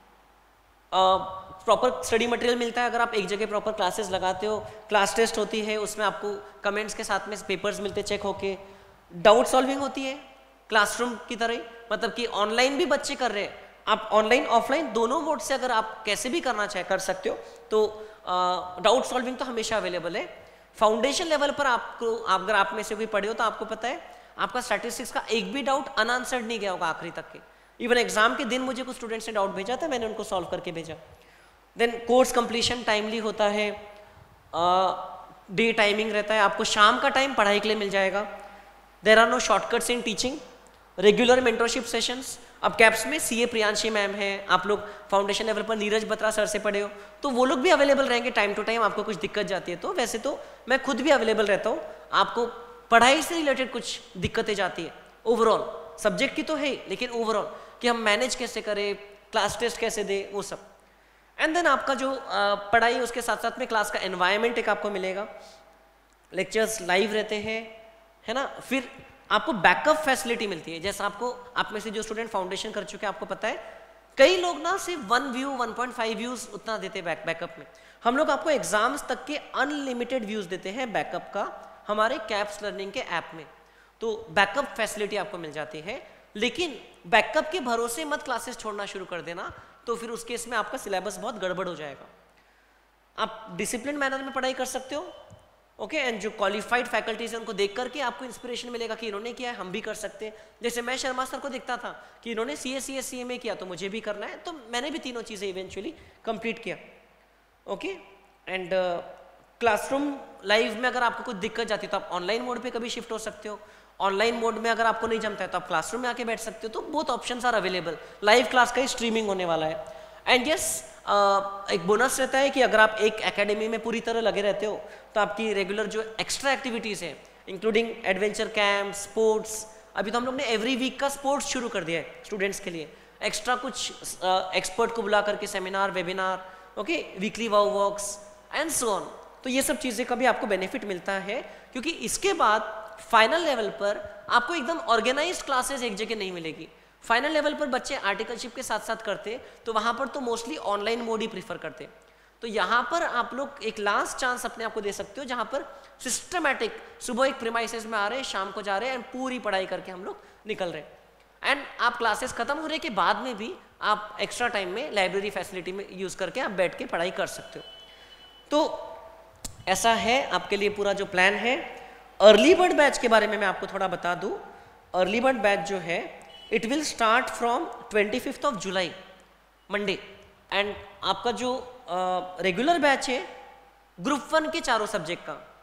प्रॉपर स्टडी मटेरियल मिलता है अगर आप एक जगह प्रॉपर क्लासेस लगाते हो। क्लास टेस्ट होती है, उसमें आपको कमेंट्स के साथ में पेपर्स मिलते हैं चेक होके। डाउट सॉल्विंग होती है क्लासरूम की तरह ही, मतलब कि ऑनलाइन भी बच्चे कर रहे हैं, आप ऑनलाइन ऑफलाइन दोनों मोड से अगर आप कैसे भी करना चाहे कर सकते हो। तो डाउट सॉल्विंग तो हमेशा अवेलेबल है। फाउंडेशन लेवल पर आपको, अगर आप में से कोई पढ़े हो तो आपको पता है आपका स्टैटिस्टिक्स का एक भी डाउट अनआंसर्ड नहीं गया होगा आखिरी तक के। इवन एग्जाम के दिन मुझे कुछ स्टूडेंट्स ने डाउट भेजा था, मैंने उनको सॉल्व करके भेजा। देन कोर्स कंप्लीशन टाइमली होता है, डे टाइमिंग रहता है, आपको शाम का टाइम पढ़ाई के लिए मिल जाएगा। There are no shortcuts in teaching, regular mentorship sessions. अब कैप्स में CA प्रियांशी मैम है, आप लोग फाउंडेशन लेवल पर नीरज बत्रा सर से पढ़े हो तो वो लोग भी अवेलेबल रहेंगे टाइम टू टाइम। आपको कुछ दिक्कत जाती है तो, वैसे तो मैं खुद भी अवेलेबल रहता हूँ, आपको पढ़ाई से रिलेटेड कुछ दिक्कतें जाती है ओवरऑल, सब्जेक्ट की तो है लेकिन ओवरऑल कि हम मैनेज कैसे करें, क्लास टेस्ट कैसे दे, वो सब। एंड देन आपका जो पढ़ाई उसके साथ साथ में क्लास का एनवायरनमेंट एक आपको मिलेगा, लेक्चर्स लाइव रहते हैं, है ना। फिर आपको बैकअप फैसिलिटी मिलती है, जैसा आपको, आप में से जो स्टूडेंट फाउंडेशन कर चुके हैं आपको पता है कई लोग ना सिर्फ 1 व्यू 1.5 व्यूज उतना देते हैं बैकअप में। हम लोग आपको एग्जाम्स तक के अनलिमिटेड व्यूज देते हैं बैकअप का हमारे कैप्स लर्निंग के ऐप में। तो बैकअप फैसिलिटी आपको मिल जाती है, लेकिन बैकअप के भरोसे मत क्लासेस छोड़ना शुरू कर देना, तो फिर उस केस में आपका सिलेबस बहुत गड़बड़ हो जाएगा। आप डिसिप्लिन मैनर में पढ़ाई कर सकते हो, ओके। एंड जो क्वालिफाइड फैकल्टीज है उनको देख करके आपको इंस्पिरेशन मिलेगा कि इन्होंने किया है हम भी कर सकते हैं। जैसे मैं शर्मा सर को देखता था कि इन्होंने CA CMA किया तो मुझे भी करना है, तो मैंने भी तीनों चीज़ें इवेंचुअली कंप्लीट किया, ओके। एंड क्लासरूम लाइव में अगर आपको कुछ दिक्कत जाती है तो आप ऑनलाइन मोड पे कभी शिफ्ट हो सकते हो। ऑनलाइन मोड में अगर आपको नहीं जमता है तो आप क्लासरूम में आके बैठ सकते हो। तो both options are available. Live class का ही स्ट्रीमिंग होने वाला है। एंड यस, एक बोनस रहता है कि अगर आप एक एकेडमी में पूरी तरह लगे रहते हो तो आपकी रेगुलर जो एक्स्ट्रा एक्टिविटीज़ है इंक्लूडिंग एडवेंचर कैंप, स्पोर्ट्स, अभी तो हम लोग ने एवरी वीक का स्पोर्ट्स शुरू कर दिया है स्टूडेंट्स के लिए। एक्स्ट्रा कुछ एक्सपर्ट को बुला करके seminar, webinar, okay, weekly wow walks and so on. तो ये सब चीज़ें का भी आपको बेनिफिट मिलता है, क्योंकि इसके बाद फाइनल लेवल पर आपको एकदम ऑर्गेनाइज्ड क्लासेस एक जगह नहीं मिलेगी। फाइनल लेवल पर बच्चे आर्टिकलशिप के साथ साथ करते तो वहाँ पर तो मोस्टली ऑनलाइन मोड ही प्रीफर करते। तो यहाँ पर आप लोग एक लास्ट चांस अपने आप को दे सकते हो, जहाँ पर सिस्टमैटिक सुबह एक प्रीमाइसेस में आ रहे हैं, शाम को जा रहे हैं एंड पूरी पढ़ाई करके हम लोग निकल रहे हैं। एंड आप क्लासेस खत्म होने के बाद में भी आप एक्स्ट्रा टाइम में लाइब्रेरी फैसिलिटी में यूज़ करके आप बैठ के पढ़ाई कर सकते हो। तो ऐसा है आपके लिए पूरा जो प्लान है। अर्ली बर्ड बैच के बारे में मैं आपको थोड़ा बता दूं। अर्ली बर्ड बैच जो है it will start from 25 of July Monday. And आपका जो रेगुलर बैच है ग्रुप 1 के चारों सब्जेक्ट का,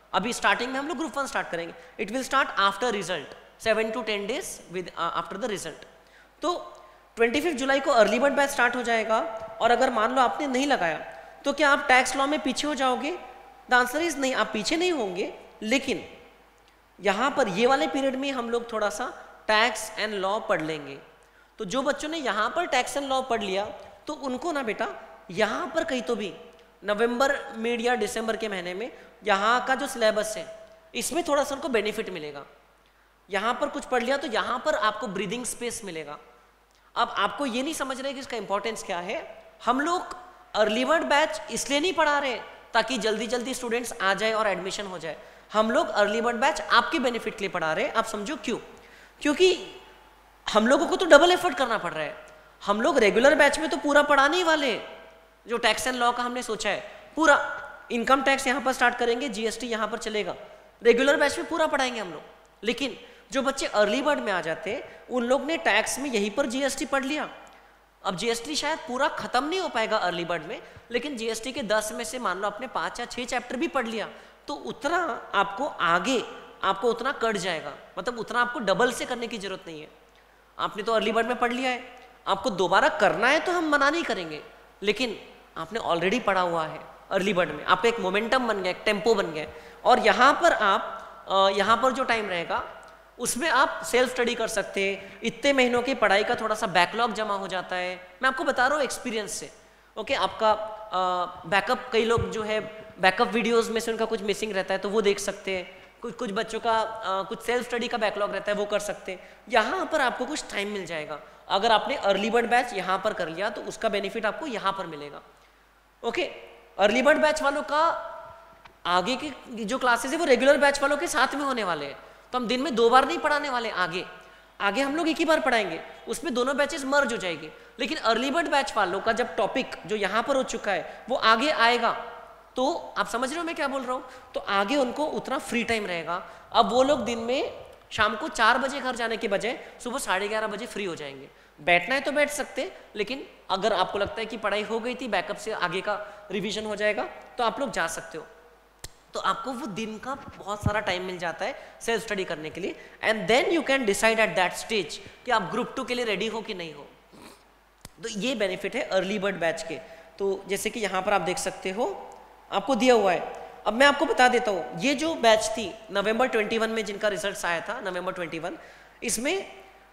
अभी स्टार्टिंग में हम लोग ग्रुप 1 स्टार्ट करेंगे, it will start after result 7 to 10 days with after the result. तो 25 जुलाई को अर्ली बर्ड बैच स्टार्ट हो जाएगा, और अगर मान लो आपने नहीं लगाया तो क्या आप टैक्स लॉ में पीछे हो जाओगे? द आंसर इज नहीं, आप पीछे नहीं होंगे, लेकिन यहाँ पर ये वाले पीरियड में हम लोग थोड़ा सा टैक्स एंड लॉ पढ़ लेंगे। तो जो बच्चों ने यहाँ पर टैक्स एंड लॉ पढ़ लिया तो उनको ना बेटा यहाँ पर कहीं तो भी नवंबर मिड या दिसंबर के महीने में यहाँ का जो सिलेबस है इसमें थोड़ा सा उनको बेनिफिट मिलेगा। यहाँ पर कुछ पढ़ लिया तो यहाँ पर आपको ब्रीदिंग स्पेस मिलेगा। अब आपको ये नहीं समझ रहे कि इसका इंपॉर्टेंस क्या है। हम लोग अर्ली बर्ड बैच इसलिए नहीं पढ़ा रहे ताकि जल्दी जल्दी स्टूडेंट्स आ जाए और एडमिशन हो जाए। हम लोग अर्ली बर्ड बैच आपके बेनिफिट के लिए पढ़ा रहे हैं। आप समझो क्यों? क्योंकि हम लोगों को तो डबल एफर्ट करना पड़ रहा है। हम लोग रेगुलर बैच में तो पूरा पढ़ाने ही वाले, जो टैक्स एंड लॉ का हमने सोचा है पूरा इनकम टैक्स यहाँ पर स्टार्ट करेंगे, जीएसटी यहाँ पर चलेगा, रेगुलर बैच में पूरा पढ़ाएंगे हम लोग। लेकिन जो बच्चे अर्ली बर्ड में आ जाते हैं उन लोग ने टैक्स में यहीं पर जीएसटी पढ़ लिया। अब जीएसटी शायद पूरा खत्म नहीं हो पाएगा अर्ली बर्ड में, लेकिन जीएसटी के 10 में से मान लो आपने 5 या 6 चैप्टर भी पढ़ लिया तो उतना आपको आगे आपको उतना कट जाएगा, मतलब उतना आपको डबल से करने की जरूरत नहीं है। आपने तो अर्ली बर्ड में पढ़ लिया है, आपको दोबारा करना है तो हम मना नहीं करेंगे, लेकिन आपने ऑलरेडी पढ़ा हुआ है अर्ली बर्ड में, आपका एक मोमेंटम बन गया, एक टेम्पो बन गया। और यहाँ पर आप यहाँ पर जो टाइम रहेगा उसमें आप सेल्फ स्टडी कर सकते हैं। इतने महीनों की पढ़ाई का थोड़ा सा बैकलॉग जमा हो जाता है। मैं आपको बता रहा हूँ एक्सपीरियंस से। ओके, आपका बैकअप, कई लोग जो है बैकअप वीडियोस में से उनका कुछ मिसिंग रहता है तो वो देख सकते हैं। कुछ बच्चों का कुछ सेल्फ स्टडी का बैकलॉग रहता है, वो कर सकते हैं। यहाँ पर आपको कुछ टाइम मिल जाएगा। अगर आपने अर्ली बर्ड बैच यहाँ पर कर लिया तो उसका बेनिफिट आपको यहाँ पर मिलेगा। ओके, अर्ली बर्ड बैच वालों का आगे की जो क्लासेस है वो रेगुलर बैच वालों के साथ में होने वाले हैं, तो हम दिन में 2 बार नहीं पढ़ाने वाले। आगे हम लोग एक ही बार पढ़ाएंगे, उसमें दोनों बैचेस मर्ज हो जाएंगे। लेकिन अर्ली बर्ड बैच वालों का जब टॉपिक जो यहाँ पर हो चुका है वो आगे आएगा, तो आप समझ रहे हो मैं क्या बोल रहा हूँ? तो आगे उनको उतना फ्री टाइम रहेगा। अब वो लोग दिन में शाम को 4 बजे घर जाने के बजाय सुबह 11:30 बजे फ्री हो जाएंगे। बैठना है तो बैठ सकते, लेकिन अगर आपको लगता है कि पढ़ाई हो गई थी, बैकअप से आगे का रिवीजन हो जाएगा, तो आप लोग जा सकते हो। तो आपको वो दिन का बहुत सारा टाइम मिल जाता है सेल्फ स्टडी करने के लिए। And then you can decide at that stage कि आप ग्रुप 2 के लिए रेडी हो कि नहीं हो। तो ये बेनिफिट है अर्ली बर्ड बैच के। तो जैसे कि यहाँ पर आप देख सकते हो, आपको दिया हुआ है। अब मैं आपको बता देता हूँ, ये जो बैच थी नवंबर 21 में जिनका रिजल्ट आया था, नवंबर 21, इसमें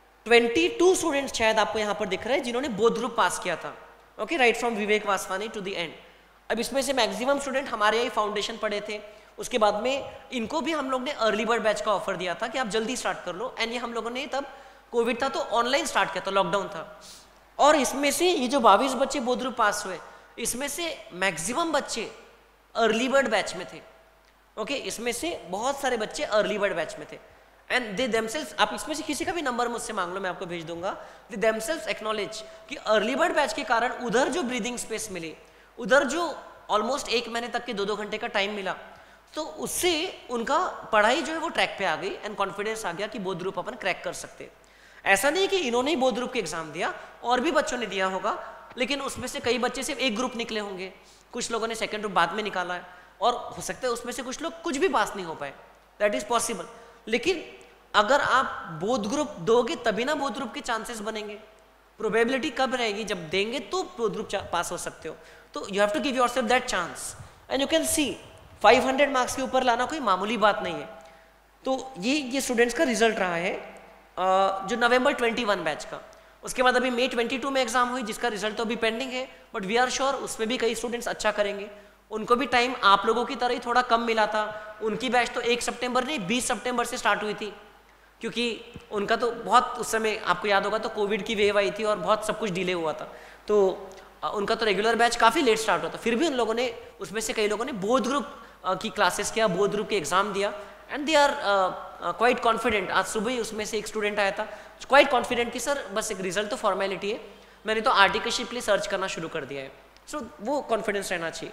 22 स्टूडेंट्स शायद आपको यहाँ पर दिख रहे हैं जिन्होंने बोथ ग्रुप पास किया था। Okay, right from Vivek Vaswani to the end. अब इसमें से मैक्सिमम स्टूडेंट हमारे यहाँ फाउंडेशन पढ़े थे। उसके बाद में इनको भी हम लोग ने अर्ली बर्ड बैच का ऑफर दिया था कि आप जल्दी स्टार्ट कर लो। एंड ये हम लोगों ने तब कोविड था तो ऑनलाइन स्टार्ट किया था, लॉकडाउन था। और इसमें से ये जो 22 बच्चे बोथ ग्रुप पास हुए, इसमें से मैक्सिमम बच्चे अर्ली बर्ड बैच में थे। ओके, इसमें से बहुत सारे बच्चे अर्ली बर्ड बैच में थे। एंड दे देमसेल्व्स, आप इसमें से किसी का भी नंबर मुझसे मांग लो, मैं आपको भेज दूंगा। दे देमसेल्व्स एक्नॉलेज कि अर्ली बर्ड बैच के कारण उधर जो ब्रीदिंग स्पेस मिली, उधर जो ऑलमोस्ट 1 महीने तक के 2-2 घंटे का टाइम मिला, तो उससे उनका पढ़ाई जो है वो ट्रैक पे आ गई एंड कॉन्फिडेंस आ गया कि बोथ ग्रुप अपन क्रैक कर सकते। ऐसा नहीं कि इन्होंने ही बोथ ग्रुप के एग्जाम दिया, और भी बच्चों ने दिया होगा, लेकिन उसमें से कई बच्चे सिर्फ एक ग्रुप निकले होंगे, कुछ लोगों ने सेकंड ग्रुप बाद में निकाला है, और हो सकता है उसमें से कुछ लोग कुछ भी पास नहीं हो पाए, दैट इज पॉसिबल। लेकिन अगर आप बोथ ग्रुप दोगे तभी ना बोथ ग्रुप के चांसेस बनेंगे। प्रोबेबिलिटी कब रहेगी? जब देंगे तो बोथ ग्रुप पास हो सकते हो। तो you have to give yourself that chance and you can see 500 marks के ऊपर लाना कोई मामूली बात नहीं है। तो ये स्टूडेंट्स का रिजल्ट रहा है जो नवंबर 21 बैच का। उसके बाद अभी मई 22 में एग्जाम हुई, जिसका रिजल्ट तो अभी पेंडिंग है, बट वी आर श्योर उसमें भी कई स्टूडेंट्स अच्छा करेंगे। उनको भी टाइम आप लोगों की तरह ही थोड़ा कम मिला था। उनकी बैच तो 1 सितंबर नहीं 20 सितंबर से स्टार्ट हुई थी, क्योंकि उनका तो बहुत उस समय आपको याद होगा तो कोविड की वेव आई थी और बहुत सब कुछ डिले हुआ था। तो उनका तो रेगुलर बैच काफ़ी लेट स्टार्ट हुआ था। फिर भी उन लोगों ने, उसमें से कई लोगों ने बोथ ग्रुप की क्लासेस किया, बोथ ग्रुप के एग्जाम दिया, and they are quite confident. आज सुबह ही उसमें से एक स्टूडेंट आया था क्वाइट कॉन्फिडेंट कि सर बस एक रिजल्ट तो फॉर्मेलिटी है, मैंने तो आर्टिकलशिप के लिए सर्च करना शुरू कर दिया है। सो वो कॉन्फिडेंस रहना चाहिए।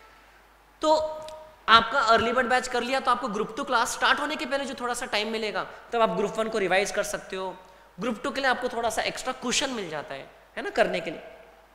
तो आपका अर्ली बर्ड बैच कर लिया तो आपको ग्रुप 2 क्लास स्टार्ट होने के पहले जो थोड़ा सा टाइम मिलेगा तब आप ग्रुप 1 को रिवाइज कर सकते हो। ग्रुप 2 के लिए आपको थोड़ा सा एक्स्ट्रा क्वेश्चन मिल जाता है ना, करने के लिए।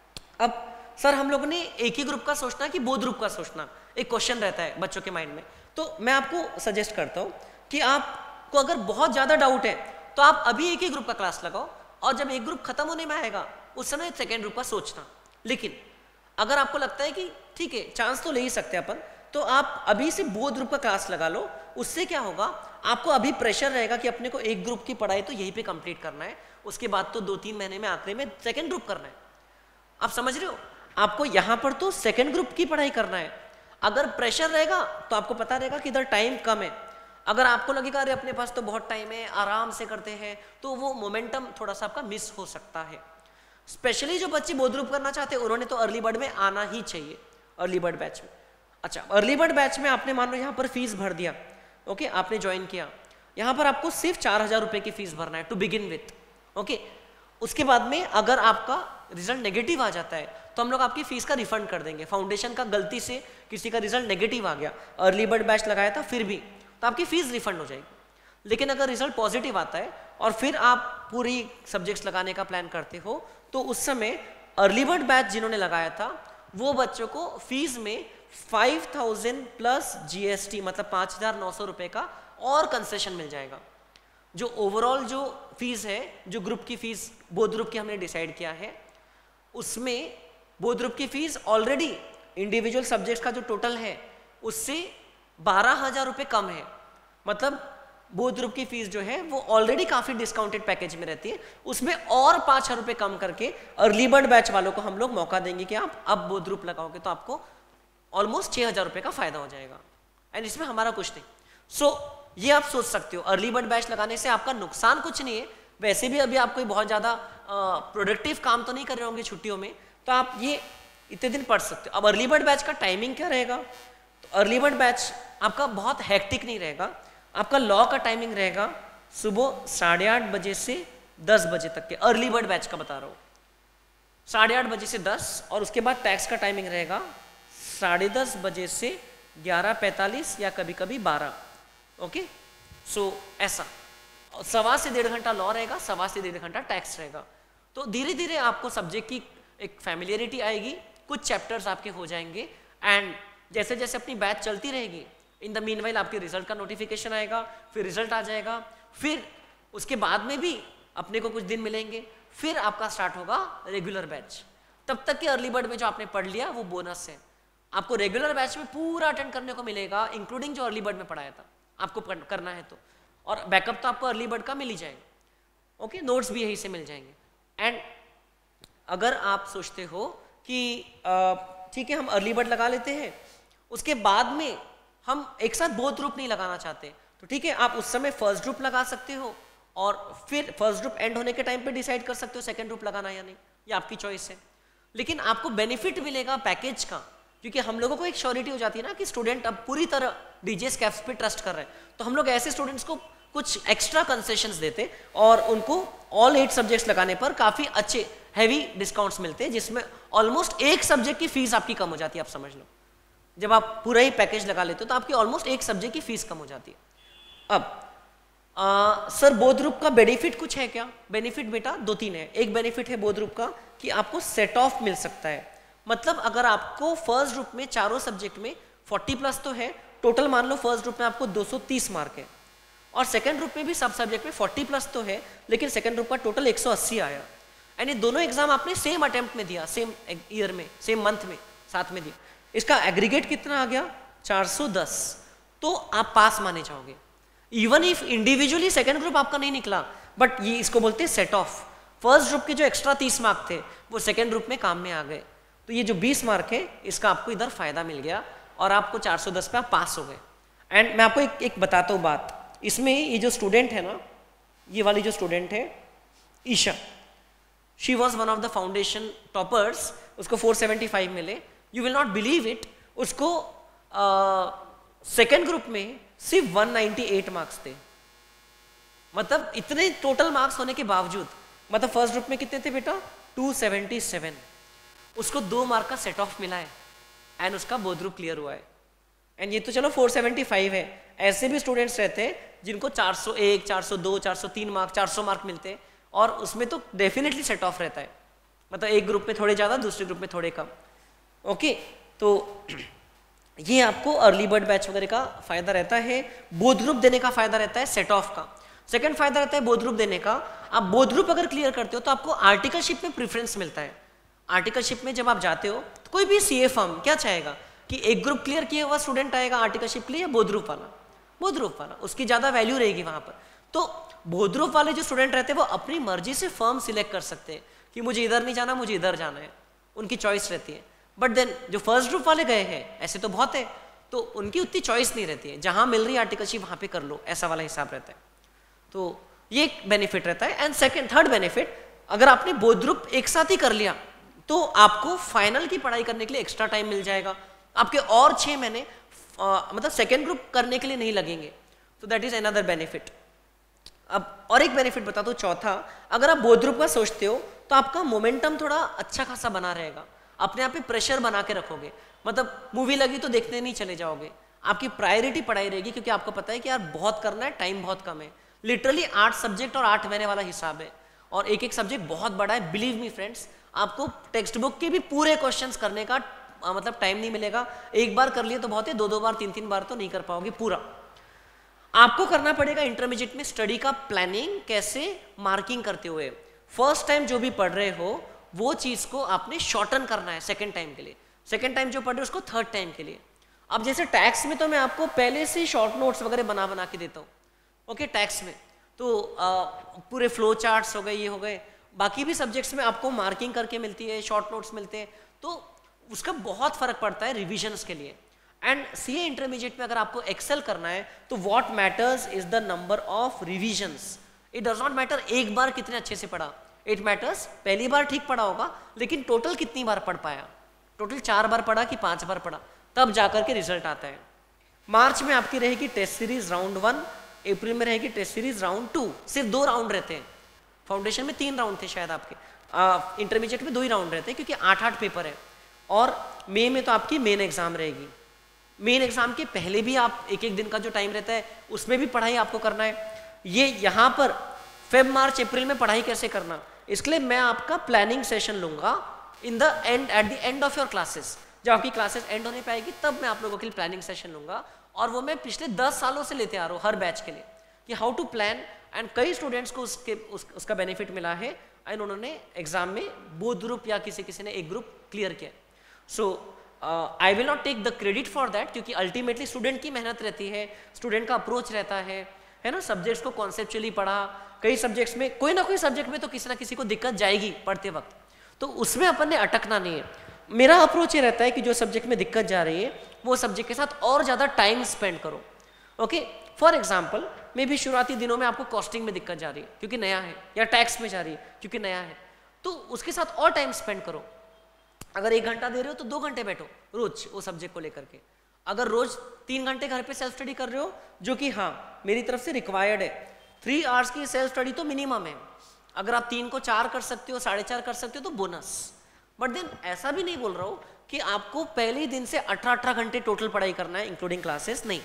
अब सर हम लोगों ने एक ही ग्रुप का सोचना कि बोथ ग्रुप का सोचना, एक क्वेश्चन रहता है बच्चों के माइंड में। तो मैं आपको सजेस्ट करता हूँ कि आपको अगर बहुत ज़्यादा डाउट है तो आप अभी एक ही ग्रुप का क्लास लगाओ, और जब एक ग्रुप खत्म होने में आएगा उस समय सेकेंड ग्रुप का सोचना। लेकिन अगर आपको लगता है कि ठीक है चांस तो ले ही सकते हैं अपन, तो आप अभी से बोथ ग्रुप का क्लास लगा लो। उससे क्या होगा, आपको अभी प्रेशर रहेगा कि अपने को एक ग्रुप की पढ़ाई तो यहीं पे कंप्लीट करना है, उसके बाद तो 2-3 महीने में आखिरी में सेकेंड ग्रुप करना है। आप समझ रहे हो, आपको यहाँ पर तो सेकेंड ग्रुप की पढ़ाई करना है। अगर प्रेशर रहेगा तो आपको पता रहेगा कि इधर टाइम कम है। अगर आपको लगेगा अरे अपने पास तो बहुत टाइम है, आराम से करते हैं, तो वो मोमेंटम थोड़ा सा आपका मिस हो सकता है। स्पेशली जो बच्चे बोथ ग्रुप करना चाहते हैं उन्होंने तो अर्ली बर्ड में आना ही चाहिए, अर्ली बर्ड बैच में। अच्छा, अर्ली बर्ड बैच में आपने मान लो यहाँ पर फीस भर दिया, ओके, आपने ज्वाइन किया, यहाँ पर आपको सिर्फ 4,000 रुपये की फीस भरना है टू बिगिन विथ, ओके। उसके बाद में अगर आपका रिजल्ट नेगेटिव आ जाता है तो हम लोग आपकी फीस का रिफंड कर देंगे। फाउंडेशन का गलती से किसी का रिजल्ट नेगेटिव आ गया, अर्ली बर्ड बैच लगाया था फिर भी, तो आपकी फीस रिफंड हो जाएगी। लेकिन अगर रिजल्ट पॉजिटिव आता है और फिर आप पूरी सब्जेक्ट्स लगाने का प्लान करते हो तो उस समय अर्ली बर्ड बैच जिन्होंने लगाया था वो बच्चों को फीस में 5,000 प्लस GST मतलब 5,900 रुपये का और कंसेशन मिल जाएगा। जो ओवरऑल जो फीस है, जो ग्रुप की फीस बोथ ग्रुप की हमने डिसाइड किया है, उसमें बोथ ग्रुप की फीस ऑलरेडी इंडिविजुअल सब्जेक्ट्स का जो टोटल है उससे 12,000 रुपये कम है। मतलब बोथ ग्रुप की फीस जो है वो ऑलरेडी काफ़ी डिस्काउंटेड पैकेज में रहती है, उसमें और 5,000 रुपये कम करके अर्ली बर्ड बैच वालों को हम लोग मौका देंगे कि आप अब बोथ ग्रुप लगाओगे तो आपको ऑलमोस्ट 6,000 रुपये का फायदा हो जाएगा। एंड इसमें हमारा कुछ नहीं। सो ये आप सोच सकते हो, अर्ली बर्ड बैच लगाने से आपका नुकसान कुछ नहीं है। वैसे भी अभी आप कोई बहुत ज़्यादा प्रोडक्टिव काम तो नहीं कर रहे होंगे छुट्टियों में, तो आप ये इतने दिन पढ़ सकते हो। अब अर्ली बर्ड बैच का टाइमिंग क्या रहेगा, तो अर्ली बर्ड बैच आपका बहुत हेक्टिक नहीं रहेगा। आपका लॉ का टाइमिंग रहेगा सुबह 8:30 बजे से 10 बजे तक के, अर्ली बर्ड बैच का बता रहा हूँ, 8:30 बजे से 10, और उसके बाद टैक्स का टाइमिंग रहेगा 10:30 बजे से 11:45 या कभी कभी 12, ओके। सो ऐसा 1.25 से 1.5 घंटा लॉ रहेगा, 1.25 से 1.5 घंटा टैक्स रहेगा। तो धीरे धीरे आपको सब्जेक्ट की एक फैमिलियरिटी आएगी, कुछ चैप्टर्स आपके हो जाएंगे, एंड जैसे जैसे अपनी बैच चलती रहेगी इन द मीनवाइल आपके रिजल्ट का नोटिफिकेशन आएगा, फिर रिजल्ट आ जाएगा, फिर उसके बाद में भी अपने को कुछ दिन मिलेंगे, फिर आपका स्टार्ट होगा रेगुलर बैच। तब तक के अर्ली बर्ड में जो आपने पढ़ लिया वो बोनस है, आपको रेगुलर बैच में पूरा अटेंड करने को मिलेगा, इंक्लूडिंग जो अर्ली बर्ड में पढ़ाया था आपको करना है तो, और बैकअप तो आपको अर्ली बर्ड का मिल ही जाएगा, ओके। नोट्स भी यहीं से मिल जाएंगे। एंड अगर आप सोचते हो कि ठीक है हम अर्ली बर्ड लगा लेते हैं, उसके बाद में हम एक साथ बोथ ग्रुप नहीं लगाना चाहते, तो ठीक है आप उस समय फर्स्ट ग्रुप लगा सकते हो, और फिर फर्स्ट ग्रुप एंड होने के टाइम पे डिसाइड कर सकते हो सेकंड ग्रुप लगाना या नहीं, ये आपकी चॉइस है। लेकिन आपको बेनिफिट मिलेगा पैकेज का, क्योंकि हम लोगों को एक श्योरिटी हो जाती है ना कि स्टूडेंट अब पूरी तरह डीजे स्कैप्स पे ट्रस्ट कर रहे हैं, तो हम लोग ऐसे स्टूडेंट्स को कुछ एक्स्ट्रा कंसेशंस देते और उनको ऑल 8 सब्जेक्ट्स लगाने पर काफ़ी अच्छे हैवी डिस्काउंट्स मिलते हैं, जिसमें ऑलमोस्ट एक सब्जेक्ट की फीस आपकी कम हो जाती है। आप समझ लो, जब आप पूरा ही पैकेज लगा लेते हो तो आपकी ऑलमोस्ट एक सब्जेक्ट की फीस कम हो जाती है। अब सर बोथ ग्रुप का बेनिफिट कुछ है क्या? बेनिफिट बेटा 2-3 है। एक बेनिफिट है बोथ ग्रुप का कि आपको सेट ऑफ मिल सकता है, मतलब अगर आपको फर्स्ट ग्रुप में चारों सब्जेक्ट में 40 प्लस तो है टोटल, मान लो फर्स्ट ग्रुप में आपको 230 मार्क है, और सेकंड ग्रुप में भी सब सब्जेक्ट में 40 प्लस तो है, लेकिन सेकंड ग्रुप का टोटल 180 आया, यानी दोनों एग्जाम आपने सेम अटेम्प्ट में दिया, सेम ईयर में, सेम मंथ में साथ में दिया, इसका एग्रीगेट कितना आ गया 410, तो आप पास माने जाओगे। Even if individually second group आपका नहीं निकला, बट ये इसको बोलते हैं सेट ऑफ। फर्स्ट ग्रुप के जो एक्स्ट्रा 30 मार्क थे वो सेकंड ग्रुप में काम में आ गए, तो ये जो 20 मार्क है इसका आपको इधर फायदा मिल गया और आपको 410 पे आप पास हो गए। एंड मैं आपको एक बताता हूँ बात, इसमें ये जो स्टूडेंट है ना, ये वाली जो स्टूडेंट है Isha, she was one of the foundation toppers, उसको 475 मिले। You will not believe it, उसको सेकेंड ग्रुप में सिर्फ 198 मार्क्स थे, मतलब इतने टोटल मार्क्स होने के बावजूद, मतलब फर्स्ट ग्रुप में कितने थे बेटा 277, उसको 2 मार्क का सेट ऑफ मिला है एंड उसका बोथ ग्रुप क्लियर हुआ है। एंड ये तो चलो 475 है, ऐसे भी स्टूडेंट्स रहते हैं जिनको 401, 402, 403 मार्क, 400 मार्क मिलते हैं, और उसमें तो डेफिनेटली सेट ऑफ रहता है, मतलब एक ग्रुप में थोड़े ज़्यादा दूसरे ग्रुप में थोड़े कम, ओके। तो ये आपको अर्ली बर्ड बैच वगैरह का फायदा रहता है। बोध ग्रुप देने का फायदा रहता है सेट ऑफ का। सेकंड फायदा रहता है बोध ग्रुप देने का, आप बोध ग्रुप अगर क्लियर करते हो तो आपको आर्टिकलशिप में प्रेफरेंस मिलता है। आर्टिकलशिप में जब आप जाते हो तो कोई भी सीए फर्म क्या चाहेगा कि एक ग्रुप क्लियर किया हुआ स्टूडेंट आएगा आर्टिकलशिप के लिए, या बोध ग्रुप वाला, बोध ग्रुप वाला, उसकी ज़्यादा वैल्यू रहेगी वहाँ पर। तो बोध ग्रुप वाले जो स्टूडेंट रहते हैं वो अपनी मर्जी से फर्म सिलेक्ट कर सकते हैं कि मुझे इधर नहीं जाना, मुझे इधर जाना है, उनकी चॉइस रहती है। बट देन जो फर्स्ट ग्रुप वाले गए हैं, ऐसे तो बहुत है, तो उनकी उतनी चॉइस नहीं रहती है, जहाँ मिल रही है आर्टिकलशिप वहाँ पे कर लो, ऐसा वाला हिसाब रहता है। तो ये एक बेनिफिट रहता है। एंड थर्ड बेनिफिट, अगर आपने बोध ग्रुप एक साथ ही कर लिया तो आपको फाइनल की पढ़ाई करने के लिए एक्स्ट्रा टाइम मिल जाएगा, आपके और 6 महीने मतलब सेकेंड ग्रुप करने के लिए नहीं लगेंगे। तो दैट इज अनदर बेनिफिट। अब और एक बेनिफिट बता दो चौथा, अगर आप बोध ग्रुप का सोचते हो तो आपका मोमेंटम थोड़ा अच्छा खासा बना रहेगा, अपने आप पे प्रेशर बना के रखोगे, मतलब मूवी लगी तो देखने नहीं चले जाओगे, आपकी प्रायोरिटी पढ़ाई रहेगी, क्योंकि आपको पता है कि यार बहुत करना है, टाइम बहुत कम है। लिटरली 8 सब्जेक्ट और 8 महीने वाला हिसाब है, और एक एक सब्जेक्ट बहुत बड़ा है। बिलीव मी फ्रेंड्स, आपको टेक्स्ट बुक के भी पूरे क्वेश्चंस करने का मतलब टाइम नहीं मिलेगा। एक बार कर लिए तो बहुत है, 2-2 बार 3-3 बार तो नहीं कर पाओगे पूरा। आपको करना पड़ेगा इंटरमीडिएट में स्टडी का प्लानिंग, कैसे मार्किंग करते हुए। फर्स्ट टाइम जो भी पढ़ रहे हो वो चीज़ को आपने शॉर्टन करना है सेकेंड टाइम के लिए, सेकेंड टाइम जो पढ़ रहे हो उसको थर्ड टाइम के लिए। अब जैसे टैक्स में तो मैं आपको पहले से शॉर्ट नोट्स वगैरह बना बना के देता हूँ, ओके। टैक्स में तो पूरे फ्लो चार्ट्स हो गए, ये हो गए। बाकी भी सब्जेक्ट्स में आपको मार्किंग करके मिलती है, शॉर्ट नोट्स मिलते हैं, तो उसका बहुत फर्क पड़ता है रिविजन्स के लिए। एंड सीए इंटरमीडिएट में अगर आपको एक्सेल करना है तो what matters is the number of revisions. It does not matter एक बार कितने अच्छे से पढ़ा, इट मैटर्स पहली बार ठीक पढ़ा होगा, लेकिन टोटल कितनी बार पढ़ पाया, टोटल 4 बार पढ़ा कि 5 बार पढ़ा, तब जाकर के रिजल्ट आता है। मार्च में आपकी रहेगी टेस्ट सीरीज राउंड 1, अप्रैल में रहेगी टेस्ट सीरीज राउंड 2। सिर्फ 2 राउंड रहते हैं, फाउंडेशन में 3 राउंड थे शायद आपके, इंटरमीडिएट में 2 ही राउंड रहते हैं क्योंकि 8-8 पेपर है। और मई में तो आपकी मेन एग्जाम रहेगी। मेन एग्जाम के पहले भी आप एक एक दिन का जो टाइम रहता है उसमें भी पढ़ाई आपको करना है। ये यहाँ पर फेब मार्च अप्रैल में पढ़ाई कैसे करना, इसके लिए मैं आपका प्लानिंग सेशन लूंगा in the end, at the end of your classes. जब आपकी क्लासेस एंड होने पाएगी तब मैं आप लोगों के लिए प्लानिंग सेशन लूंगा, और वो मैं पिछले 10 सालों से लेते आ रहा हूँ हर बैच के लिए कि हाउ टू प्लान। एंड कई स्टूडेंट्स को उसका बेनिफिट मिला है, एंड उन्होंने एग्जाम में बोथ ग्रुप या किसी ने एक ग्रुप क्लियर किया। So I will not take the credit for that, क्योंकि अल्टीमेटली स्टूडेंट की मेहनत रहती है, स्टूडेंट का अप्रोच रहता है ना। सब्जेक्ट्स को कॉन्सेप्चुअली पढ़ा, कई सब्जेक्ट्स में कोई ना कोई सब्जेक्ट में तो किसी ना किसी को दिक्कत जाएगी पढ़ते वक्त, तो उसमें अपन ने अटकना नहीं है। मेरा अप्रोच ये रहता है कि जो सब्जेक्ट में दिक्कत जा रही है वो सब्जेक्ट के साथ और ज़्यादा टाइम स्पेंड करो, ओके। फॉर एग्जाम्पल, मे भी शुरुआती दिनों में आपको कॉस्टिंग में दिक्कत जा रही है क्योंकि नया है, या टैक्स में जा रही है क्योंकि नया है, तो उसके साथ और टाइम स्पेंड करो। अगर 1 घंटा दे रहे हो तो 2 घंटे बैठो रोज वो सब्जेक्ट को लेकर के। अगर रोज 3 घंटे घर पे सेल्फ स्टडी कर रहे हो, जो कि हाँ मेरी तरफ से रिक्वायर्ड है, 3 आवर्स की सेल्फ स्टडी तो मिनिमम है। अगर आप 3 को 4 कर सकते हो, 4.5 कर सकते हो तो बोनस। बट देन ऐसा भी नहीं बोल रहा हूँ कि आपको पहले ही दिन से 18 घंटे टोटल पढ़ाई करना है इंक्लूडिंग क्लासेस, नहीं।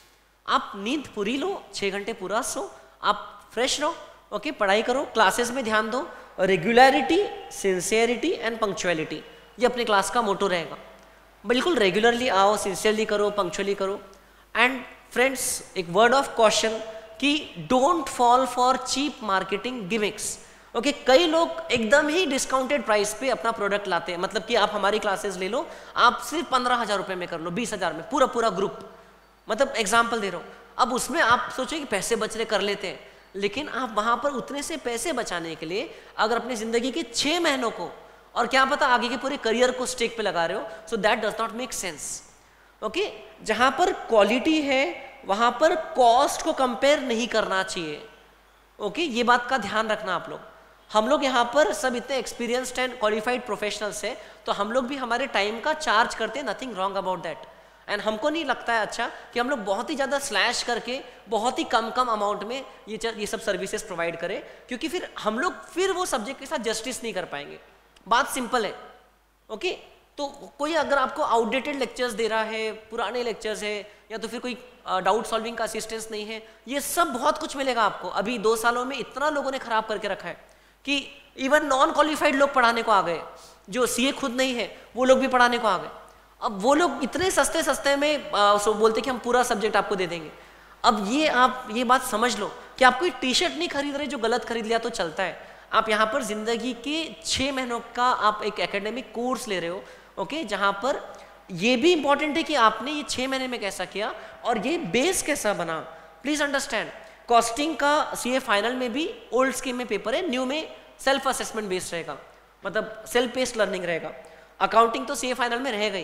आप नींद पूरी लो, 6 घंटे पूरा सो, आप फ्रेश रहो, ओके। पढ़ाई करो, क्लासेस में ध्यान दो, रेगुलरिटी, सिंसियरिटी एंड पंक्चुअलिटी, ये अपने क्लास का मोटो रहेगा। बिल्कुल रेगुलरली आओ, सिंसियरली करो, पंक्चुअली करो। एंड फ्रेंड्स, एक वर्ड ऑफ कॉशन कि don't fall for cheap marketing gimmicks, okay. कई लोग एकदम ही डिस्काउंटेड प्राइस पे अपना प्रोडक्ट लाते हैं, मतलब कि आप हमारी क्लासेस ले लो, आप सिर्फ 15,000 रुपये में कर लो, 20,000 में पूरा ग्रुप, मतलब एग्जाम्पल दे रहा हूँ। अब उसमें आप सोचो कि पैसे बच रहे, कर लेते हैं, लेकिन आप वहाँ पर उतने से पैसे बचाने के लिए अगर अपनी ज़िंदगी के 6 महीनों को और क्या पता आगे के पूरे करियर को स्टेक पे लगा रहे हो, so that does not make sense, okay. जहाँ पर क्वालिटी है वहाँ पर कॉस्ट को कंपेयर नहीं करना चाहिए, ओके। ये बात का ध्यान रखना आप लोग। हम लोग यहाँ पर सब इतने एक्सपीरियंस्ड एंड क्वालिफाइड प्रोफेशनल्स हैं, तो हम लोग भी हमारे टाइम का चार्ज करते हैं, nothing wrong about that. And हमको नहीं लगता है अच्छा कि हम लोग बहुत ही ज़्यादा स्लैश करके बहुत ही कम अमाउंट में ये सब सर्विसेज प्रोवाइड करें, क्योंकि फिर हम लोग फिर वो सब्जेक्ट के साथ जस्टिस नहीं कर पाएंगे। बात सिंपल है, ओके। तो कोई अगर आपको आउटडेटेड लेक्चर्स दे रहा है, पुराने लेक्चर्स है, या तो फिर कोई डाउट सॉल्विंग का असिस्टेंस नहीं है, ये सब बहुत कुछ मिलेगा आपको। अभी 2 सालों में इतना लोगों ने खराब करके रखा है कि इवन नॉन क्वालिफाइड लोग पढ़ाने को आ गए, जो सीए खुद नहीं है वो लोग भी पढ़ाने को आ गए। अब वो लोग इतने सस्ते सस्ते में बोलते कि हम पूरा सब्जेक्ट आपको दे देंगे। अब ये आप ये बात समझ लो कि आप कोई टी शर्ट नहीं खरीद रहे जो गलत खरीद लिया तो चलता है। आप यहाँ पर जिंदगी के 6 महीनों का आप एक एकेडमिक कोर्स ले रहे हो, ओके, जहाँ पर ये भी इंपॉर्टेंट है कि आपने ये 6 महीने में कैसा किया और ये बेस कैसा बना। प्लीज अंडरस्टैंड, कॉस्टिंग का सीए फाइनल में भी ओल्ड स्कीम में पेपर है, न्यू में सेल्फ असेसमेंट बेस्ड रहेगा, मतलब सेल्फ बेस्ड लर्निंग रहेगा। अकाउंटिंग तो सीए फाइनल में रहेगा ही।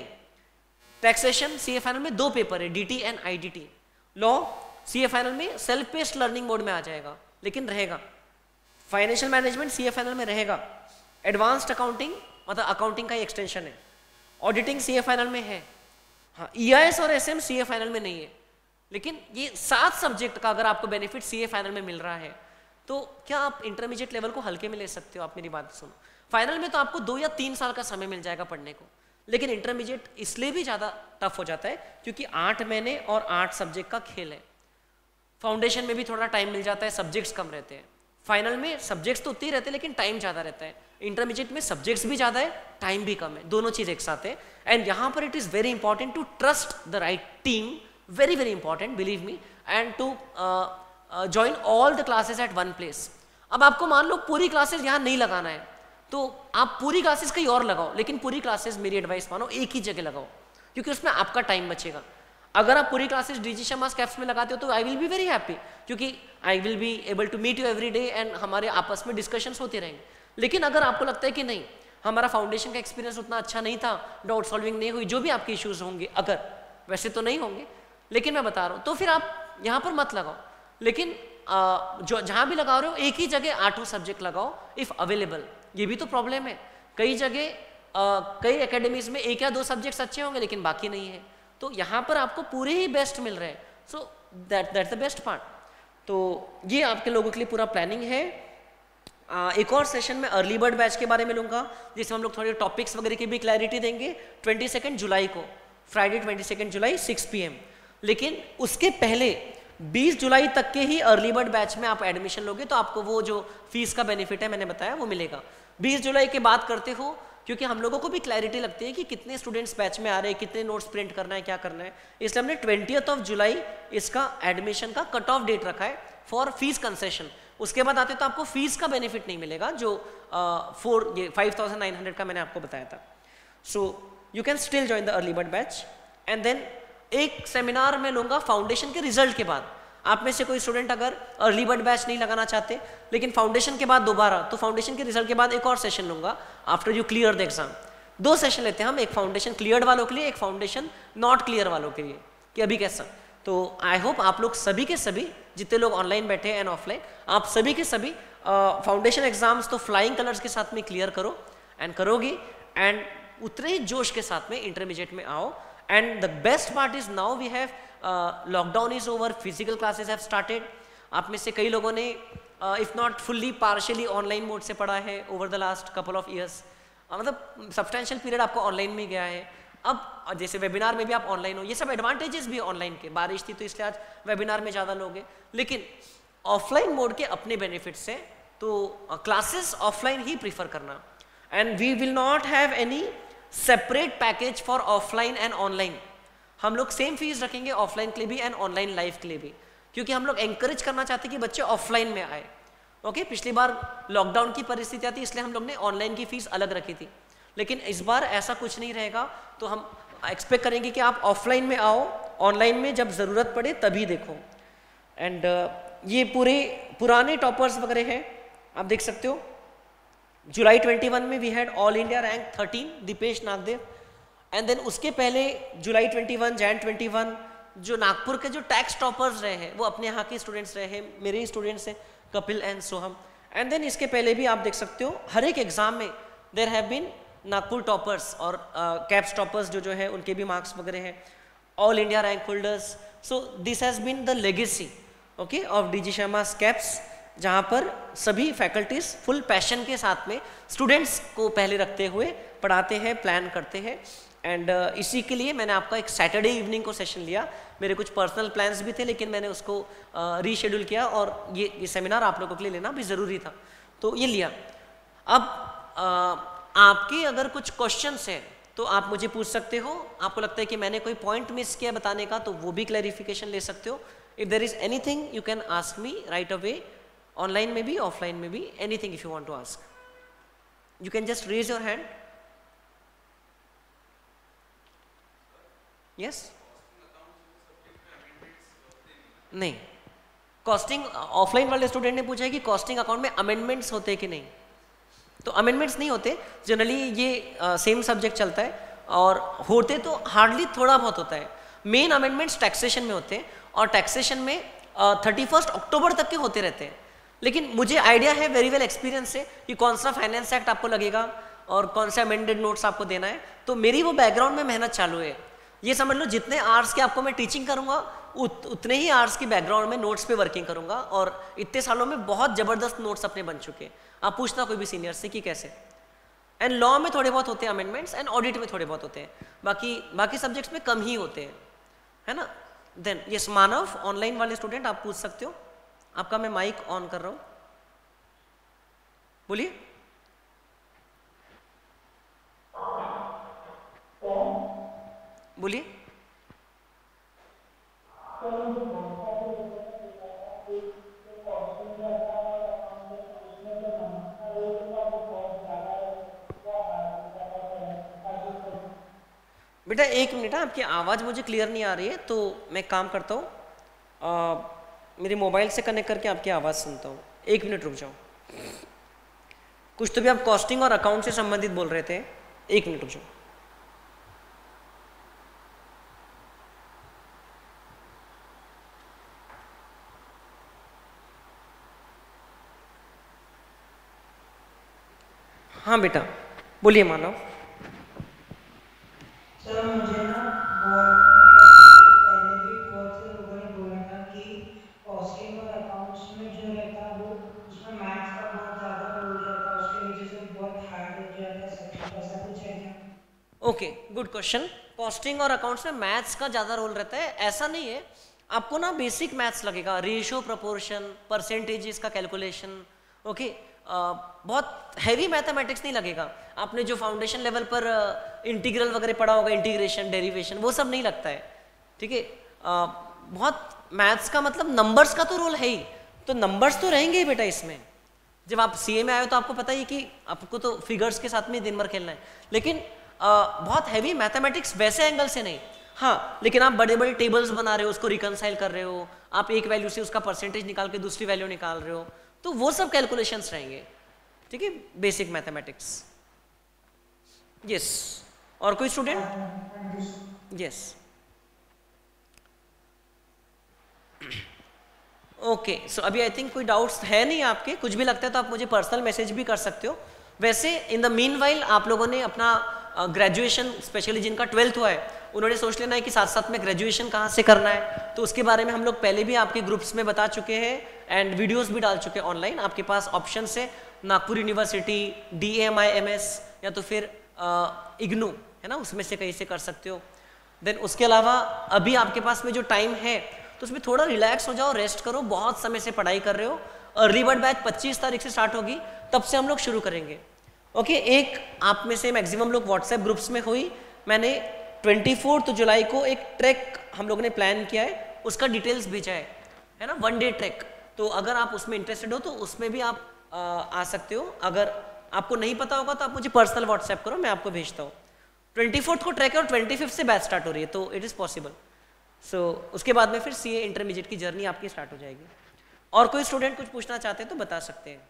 टैक्सेशन सीए फाइनल में 2 पेपर है, DT and IDT. Law CA final में सेल्फ बेस्ड लर्निंग मोड में आ जाएगा लेकिन रहेगा। फाइनेंशियल मैनेजमेंट सीए फाइनल में रहेगा। एडवांस्ड अकाउंटिंग मतलब अकाउंटिंग का ही एक्सटेंशन है। ऑडिटिंग सीए फाइनल में है, हाँ। ईआईएस और एसएम सीए फाइनल में नहीं है। लेकिन ये 7 सब्जेक्ट का अगर आपको बेनिफिट सीए फाइनल में मिल रहा है तो क्या आप इंटरमीडिएट लेवल को हल्के में ले सकते हो? आप मेरी बात सुनो, फाइनल में तो आपको 2 या 3 साल का समय मिल जाएगा पढ़ने को, लेकिन इंटरमीडिएट इसलिए भी ज़्यादा टफ हो जाता है क्योंकि 8 महीने और 8 सब्जेक्ट का खेल है। फाउंडेशन में भी थोड़ा टाइम मिल जाता है, सब्जेक्ट्स कम रहते हैं। फाइनल में सब्जेक्ट्स तो उतने ही रहते हैं लेकिन टाइम ज़्यादा रहता है। इंटरमीडिएट में सब्जेक्ट्स भी ज़्यादा है, टाइम भी कम है, दोनों चीज़ एक साथ है। एंड यहाँ पर it is very important to trust the right team, very very important, believe me, and to join all the classes at one place. अब आपको मान लो पूरी क्लासेस यहाँ नहीं लगाना है तो आप पूरी क्लासेस कहीं और लगाओ, लेकिन पूरी क्लासेस मेरी एडवाइस मानो एक ही जगह लगाओ क्योंकि उसमें आपका टाइम बचेगा। अगर आप पूरी क्लासेस डीजी शर्मा कैप्स में लगाते हो तो I will be very happy क्योंकि I will be able to meet you every day and हमारे आपस में डिस्कशंस होते रहेंगे। लेकिन अगर आपको लगता है कि नहीं, हमारा फाउंडेशन का एक्सपीरियंस उतना अच्छा नहीं था, डाउट सॉल्विंग नहीं हुई, जो भी आपके इश्यूज होंगे, अगर वैसे तो नहीं होंगे लेकिन मैं बता रहा हूँ, तो फिर आप यहाँ पर मत लगाओ। लेकिन जो जहाँ भी लगा रहे हो एक ही जगह 8 सब्जेक्ट लगाओ इफ़ अवेलेबल। ये भी तो प्रॉब्लम है, कई जगह कई एकेडमीज में 1 या 2 सब्जेक्ट्स अच्छे होंगे लेकिन बाकी नहीं है, तो यहाँ पर आपको पूरे ही बेस्ट मिल रहे हैं। So that's the best part. तो ये आपके लोगों के लिए पूरा प्लानिंग है। एक और सेशन में अर्ली बर्ड बैच के बारे में लूँगा जिसमें हम लोग थोड़े टॉपिक्स वगैरह की भी क्लैरिटी देंगे 22 जुलाई को, फ्राइडे 22 जुलाई 6 PM। लेकिन उसके पहले 20 जुलाई तक के ही अर्ली बर्ड बैच में आप एडमिशन लोगे तो आपको वो जो फीस का बेनिफिट है मैंने बताया वो मिलेगा। 20 जुलाई के बाद करते हो क्योंकि हम लोगों को भी क्लैरिटी लगती है कि कितने स्टूडेंट्स बैच में आ रहे हैं, कितने नोट्स प्रिंट करना है, क्या करना है, इसलिए हमने 20 जुलाई इसका एडमिशन का कट ऑफ डेट रखा है फॉर फीस कंसेशन। उसके बाद आते तो आपको फीस का बेनिफिट नहीं मिलेगा जो 5,900 का मैंने आपको बताया था। So you can still join the early bird batch. And then एक सेमिनार में लूँगा फाउंडेशन के रिजल्ट के बाद। आप में से कोई स्टूडेंट अगर अर्ली बर्ड बैच नहीं लगाना चाहते लेकिन फाउंडेशन के बाद दोबारा, तो फाउंडेशन के रिजल्ट के बाद एक और सेशन लूँगा after you clear the exam. 2 session लेते हैं हम, एक फाउंडेशन क्लियर्ड वालों के लिए, एक फाउंडेशन नॉट क्लियर वालों के लिए कि अभी कैसा। तो आई होप आप लोग सभी के सभी जितने लोग ऑनलाइन बैठे हैं एंड ऑफलाइन, आप सभी के सभी फाउंडेशन एग्जाम्स तो फ्लाइंग कलर्स के साथ में क्लियर करो एंड करोगे एंड उतने ही जोश के साथ में इंटरमीडिएट में आओ। And the best part is now we have lockdown is over, physical classes have started. आप में से कई लोगों ने if not fully partially online mode से पढ़ा है over the last couple of years, मतलब सब्सटेंशियल पीरियड आपको ऑनलाइन में गया है। अब जैसे वेबिनार में भी आप ऑनलाइन हो, ये सब एडवांटेजेस भी ऑनलाइन के। बारिश थी तो इसलिए आज वेबिनार में ज़्यादा लोग हैं, लेकिन ऑफलाइन मोड के अपने बेनिफिट्स हैं, तो क्लासेस ऑफलाइन ही प्रीफर करना। And we will not have any separate package for offline and online. हम लोग सेम फीस रखेंगे ऑफलाइन के लिए भी एंड ऑनलाइन लाइव के लिए भी, क्योंकि हम लोग एंकरेज करना चाहते हैं कि बच्चे ऑफलाइन में आए। ओके, पिछली बार लॉकडाउन की परिस्थिति आती इसलिए हम लोग ने ऑनलाइन की फीस अलग रखी थी, लेकिन इस बार ऐसा कुछ नहीं रहेगा। तो हम एक्सपेक्ट करेंगे कि आप ऑफलाइन में आओ, ऑनलाइन में जब ज़रूरत पड़े तभी देखो। एंड ये पूरे पुराने टॉपर्स वगैरह हैं, आप देख सकते हो। जुलाई 21 में we had all India rank 13 Deepesh Nagdev. And then उसके पहले जुलाई 21, जैन 21 जो नागपुर के जो टैक्स टॉपर्स रहे हैं वो अपने यहाँ के स्टूडेंट्स रहे हैं, मेरे ही स्टूडेंट्स हैं, Kapil and Soham. And then इसके पहले भी आप देख सकते हो हर एक एग्जाम में there have been Nagpur toppers और कैप्स टॉपर्स जो है उनके भी मार्क्स वगैरह हैं, all India rank holders. So this has been the legacy okay of DG Sharma CAPS, जहाँ पर सभी फैकल्टीज फुल पैशन के साथ में स्टूडेंट्स को पहले रखते हुए पढ़ाते हैं, प्लान करते हैं। एंड इसी के लिए मैंने आपका एक सैटरडे इवनिंग को सेशन लिया। मेरे कुछ पर्सनल प्लान्स भी थे लेकिन मैंने उसको रीशेड्यूल किया और ये सेमिनार आप लोगों के लिए लेना भी ज़रूरी था, तो ये लिया। अब आपके अगर कुछ क्वेश्चंस हैं तो आप मुझे पूछ सकते हो। आपको लगता है कि मैंने कोई पॉइंट मिस किया बताने का, तो वो भी क्लैरिफिकेशन ले सकते हो। If there is anything you can ask me right away, online में भी ऑफलाइन में भी, anything if you want to ask, you can just raise your hand. Yes, नहीं, कॉस्टिंग ऑफलाइन वाले स्टूडेंट ने पूछा है कि कॉस्टिंग अकाउंट में अमेंडमेंट्स होते हैं कि नहीं, तो अमेंडमेंट्स नहीं होते। जनरली ये सेम सब्जेक्ट चलता है, और होते तो हार्डली थोड़ा बहुत होता है। मेन अमेंडमेंट्स टैक्सेशन में होते हैं, और टैक्सेशन में 31 अक्टूबर तक के होते रहते हैं। लेकिन मुझे आइडिया है वेरी वेल एक्सपीरियंस से कि कौन सा फाइनेंस एक्ट आपको लगेगा और कौन सा अमेंडेड नोट्स आपको देना है। तो मेरी वो बैकग्राउंड में मेहनत चालू है। ये समझ लो जितने आवर्स के आपको मैं टीचिंग करूँगा उतने ही आवर्स की बैकग्राउंड में नोट्स पे वर्किंग करूँगा, और इतने सालों में बहुत ज़बरदस्त नोट्स अपने बन चुके। आप पूछना कोई भी सीनियर से कि कैसे। एंड लॉ में थोड़े बहुत होते हैं अमेंडमेंट्स, एंड ऑडिट में थोड़े बहुत होते हैं, बाकी सब्जेक्ट्स में कम ही होते हैं, है ना। देन यस मानव, ऑनलाइन वाले स्टूडेंट आप पूछ सकते हो। आपका मैं माइक ऑन कर रहा हूँ, बोलिए। बोलिए। बेटा एक मिनट, आपकी आवाज़ मुझे क्लियर नहीं आ रही है, तो मैं काम करता हूँ, मेरे मोबाइल से कनेक्ट करके आपकी आवाज़ सुनता हूँ। एक मिनट रुक जाओ। कुछ तो भी आप कॉस्टिंग और अकाउंट से संबंधित बोल रहे थे, एक मिनट रुक जाओ। हाँ बेटा बोलिए मानव। सर मुझे ना पहले भी बहुत से लोगों ने बोला था कि कॉस्टिंग और अकाउंट्स में जो रहता है वो उसमें मैथ्स का बहुत ज़्यादा रोल रहता है, उसकी वजह से बहुत हार्ड हो जाता है सब्जेक्ट, ऐसा कुछ है क्या? Okay, good question. कॉस्टिंग और अकाउंट्स में मैथ्स का ज़्यादा रोल रहता है, ऐसा नहीं है। आपको ना बेसिक मैथ्स लगेगा, रेशियो, प्रोपोर्शन, परसेंटेजेस का कैलकुलेशन। ओके, बहुत हैवी मैथमेटिक्स नहीं लगेगा। आपने जो फाउंडेशन लेवल पर इंटीग्रल वगैरह पढ़ा होगा, इंटीग्रेशन, डेरिवेशन, वो सब नहीं लगता है, ठीक है। बहुत मैथ्स का मतलब नंबर्स का तो रोल है ही, तो नंबर्स तो रहेंगे ही बेटा इसमें। जब आप सीए में आए हो तो आपको पता ही कि आपको तो फिगर्स के साथ में दिन भर खेलना है, लेकिन बहुत हैवी मैथमेटिक्स वैसे एंगल से नहीं। हाँ, लेकिन आप बड़े बड़े टेबल्स बना रहे हो, उसको रिकनसाइल कर रहे हो, आप एक वैल्यू से उसका परसेंटेज निकाल के दूसरी वैल्यू निकाल रहे हो, तो वो सब कैलकुलेशंस रहेंगे, ठीक है, बेसिक मैथमेटिक्स। यस, और कोई स्टूडेंट? Yes, okay. सो अभी आई थिंक कोई डाउट्स है नहीं आपके। कुछ भी लगता है तो आप मुझे पर्सनल मैसेज भी कर सकते हो। वैसे इन द मीनवाइल आप लोगों ने अपना ग्रेजुएशन, स्पेशली जिनका 12th हुआ है, उन्होंने सोच लेना है कि साथ साथ में ग्रेजुएशन कहाँ से करना है। तो उसके बारे में हम लोग पहले भी आपके ग्रुप्स में बता चुके हैं, एंड वीडियोस भी डाल चुके हैं ऑनलाइन। आपके पास ऑप्शन है नागपुर यूनिवर्सिटी, DAMIMS, या तो फिर इग्नू, है ना, उसमें से कहीं से कर सकते हो। देन उसके अलावा अभी आपके पास में जो टाइम है तो उसमें थोड़ा रिलैक्स हो जाओ, रेस्ट करो। बहुत समय से पढ़ाई कर रहे हो। अर्ली बर्ड बैच 25 तारीख से स्टार्ट होगी, तब से हम लोग शुरू करेंगे। ओके, एक आप में से मैक्सिमम लोग व्हाट्सएप ग्रुप्स में हुई। मैंने 24 जुलाई को एक ट्रैक हम लोग ने प्लान किया है, उसका डिटेल्स भेजा है ना, 1 डे ट्रैक। तो अगर आप उसमें इंटरेस्टेड हो तो उसमें भी आप आ सकते हो। अगर आपको नहीं पता होगा तो आप मुझे पर्सनल व्हाट्सएप करो, मैं आपको भेजता हूँ। 24 को ट्रैक है और 25 से बैच स्टार्ट हो रही है, तो इट इज़ पॉसिबल। सो उसके बाद में फिर CA इंटरमीडिएट की जर्नी आपकी स्टार्ट हो जाएगी। और कोई स्टूडेंट कुछ पूछना चाहते हैं तो बता सकते हैं।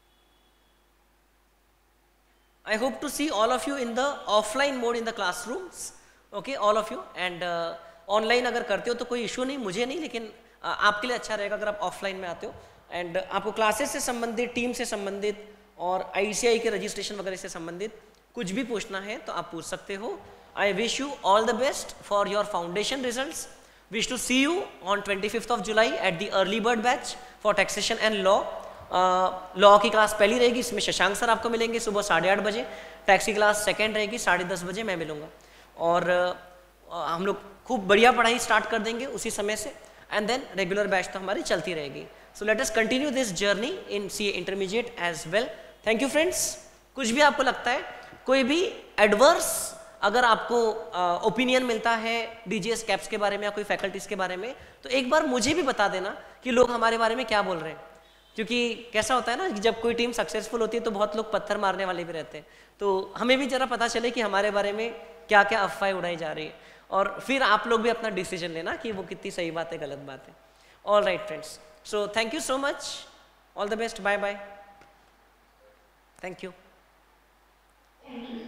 I hope to see all of you in the offline mode in the classrooms, okay, all of you, and online अगर करते हो तो कोई इशू नहीं, मुझे नहीं, लेकिन आपके लिए अच्छा रहेगा अगर आप ऑफलाइन में आते हो। एंड आपको क्लासेस से संबंधित, टीम से संबंधित और ICI के रजिस्ट्रेशन वगैरह से संबंधित कुछ भी पूछना है तो आप पूछ सकते हो। I wish you all the best for your foundation results. Wish to see you on 25th of July at the early bird batch for taxation and law. Law की क्लास पहली रहेगी, इसमें शशांक सर आपको मिलेंगे सुबह 8:30 बजे। टैक्स की क्लास सेकंड रहेगी, 10:30 बजे मैं मिलूंगा। और हम लोग खूब बढ़िया पढ़ाई स्टार्ट कर देंगे उसी समय से, एंड देन रेगुलर बैच तो हमारी चलती रहेगी। So let us continue this journey in CA intermediate as well. Thank you friends. कुछ भी आपको लगता है, कोई भी एडवर्स अगर आपको ओपिनियन मिलता है डीजीएस कैप्स के बारे में या कोई फैकल्टीज़ के बारे में, तो एक बार मुझे भी बता देना कि लोग हमारे बारे में क्या बोल रहे हैं। क्योंकि कैसा होता है ना कि जब कोई टीम सक्सेसफुल होती है तो बहुत लोग पत्थर मारने वाले भी रहते हैं, तो हमें भी ज़रा पता चले कि हमारे बारे में क्या क्या अफवाहें उड़ाई जा रही है, और फिर आप लोग भी अपना डिसीजन लेना कि वो कितनी सही बात है, गलत बात है। All right friends, so thank you so much, all the best, bye bye, thank you. Thank you.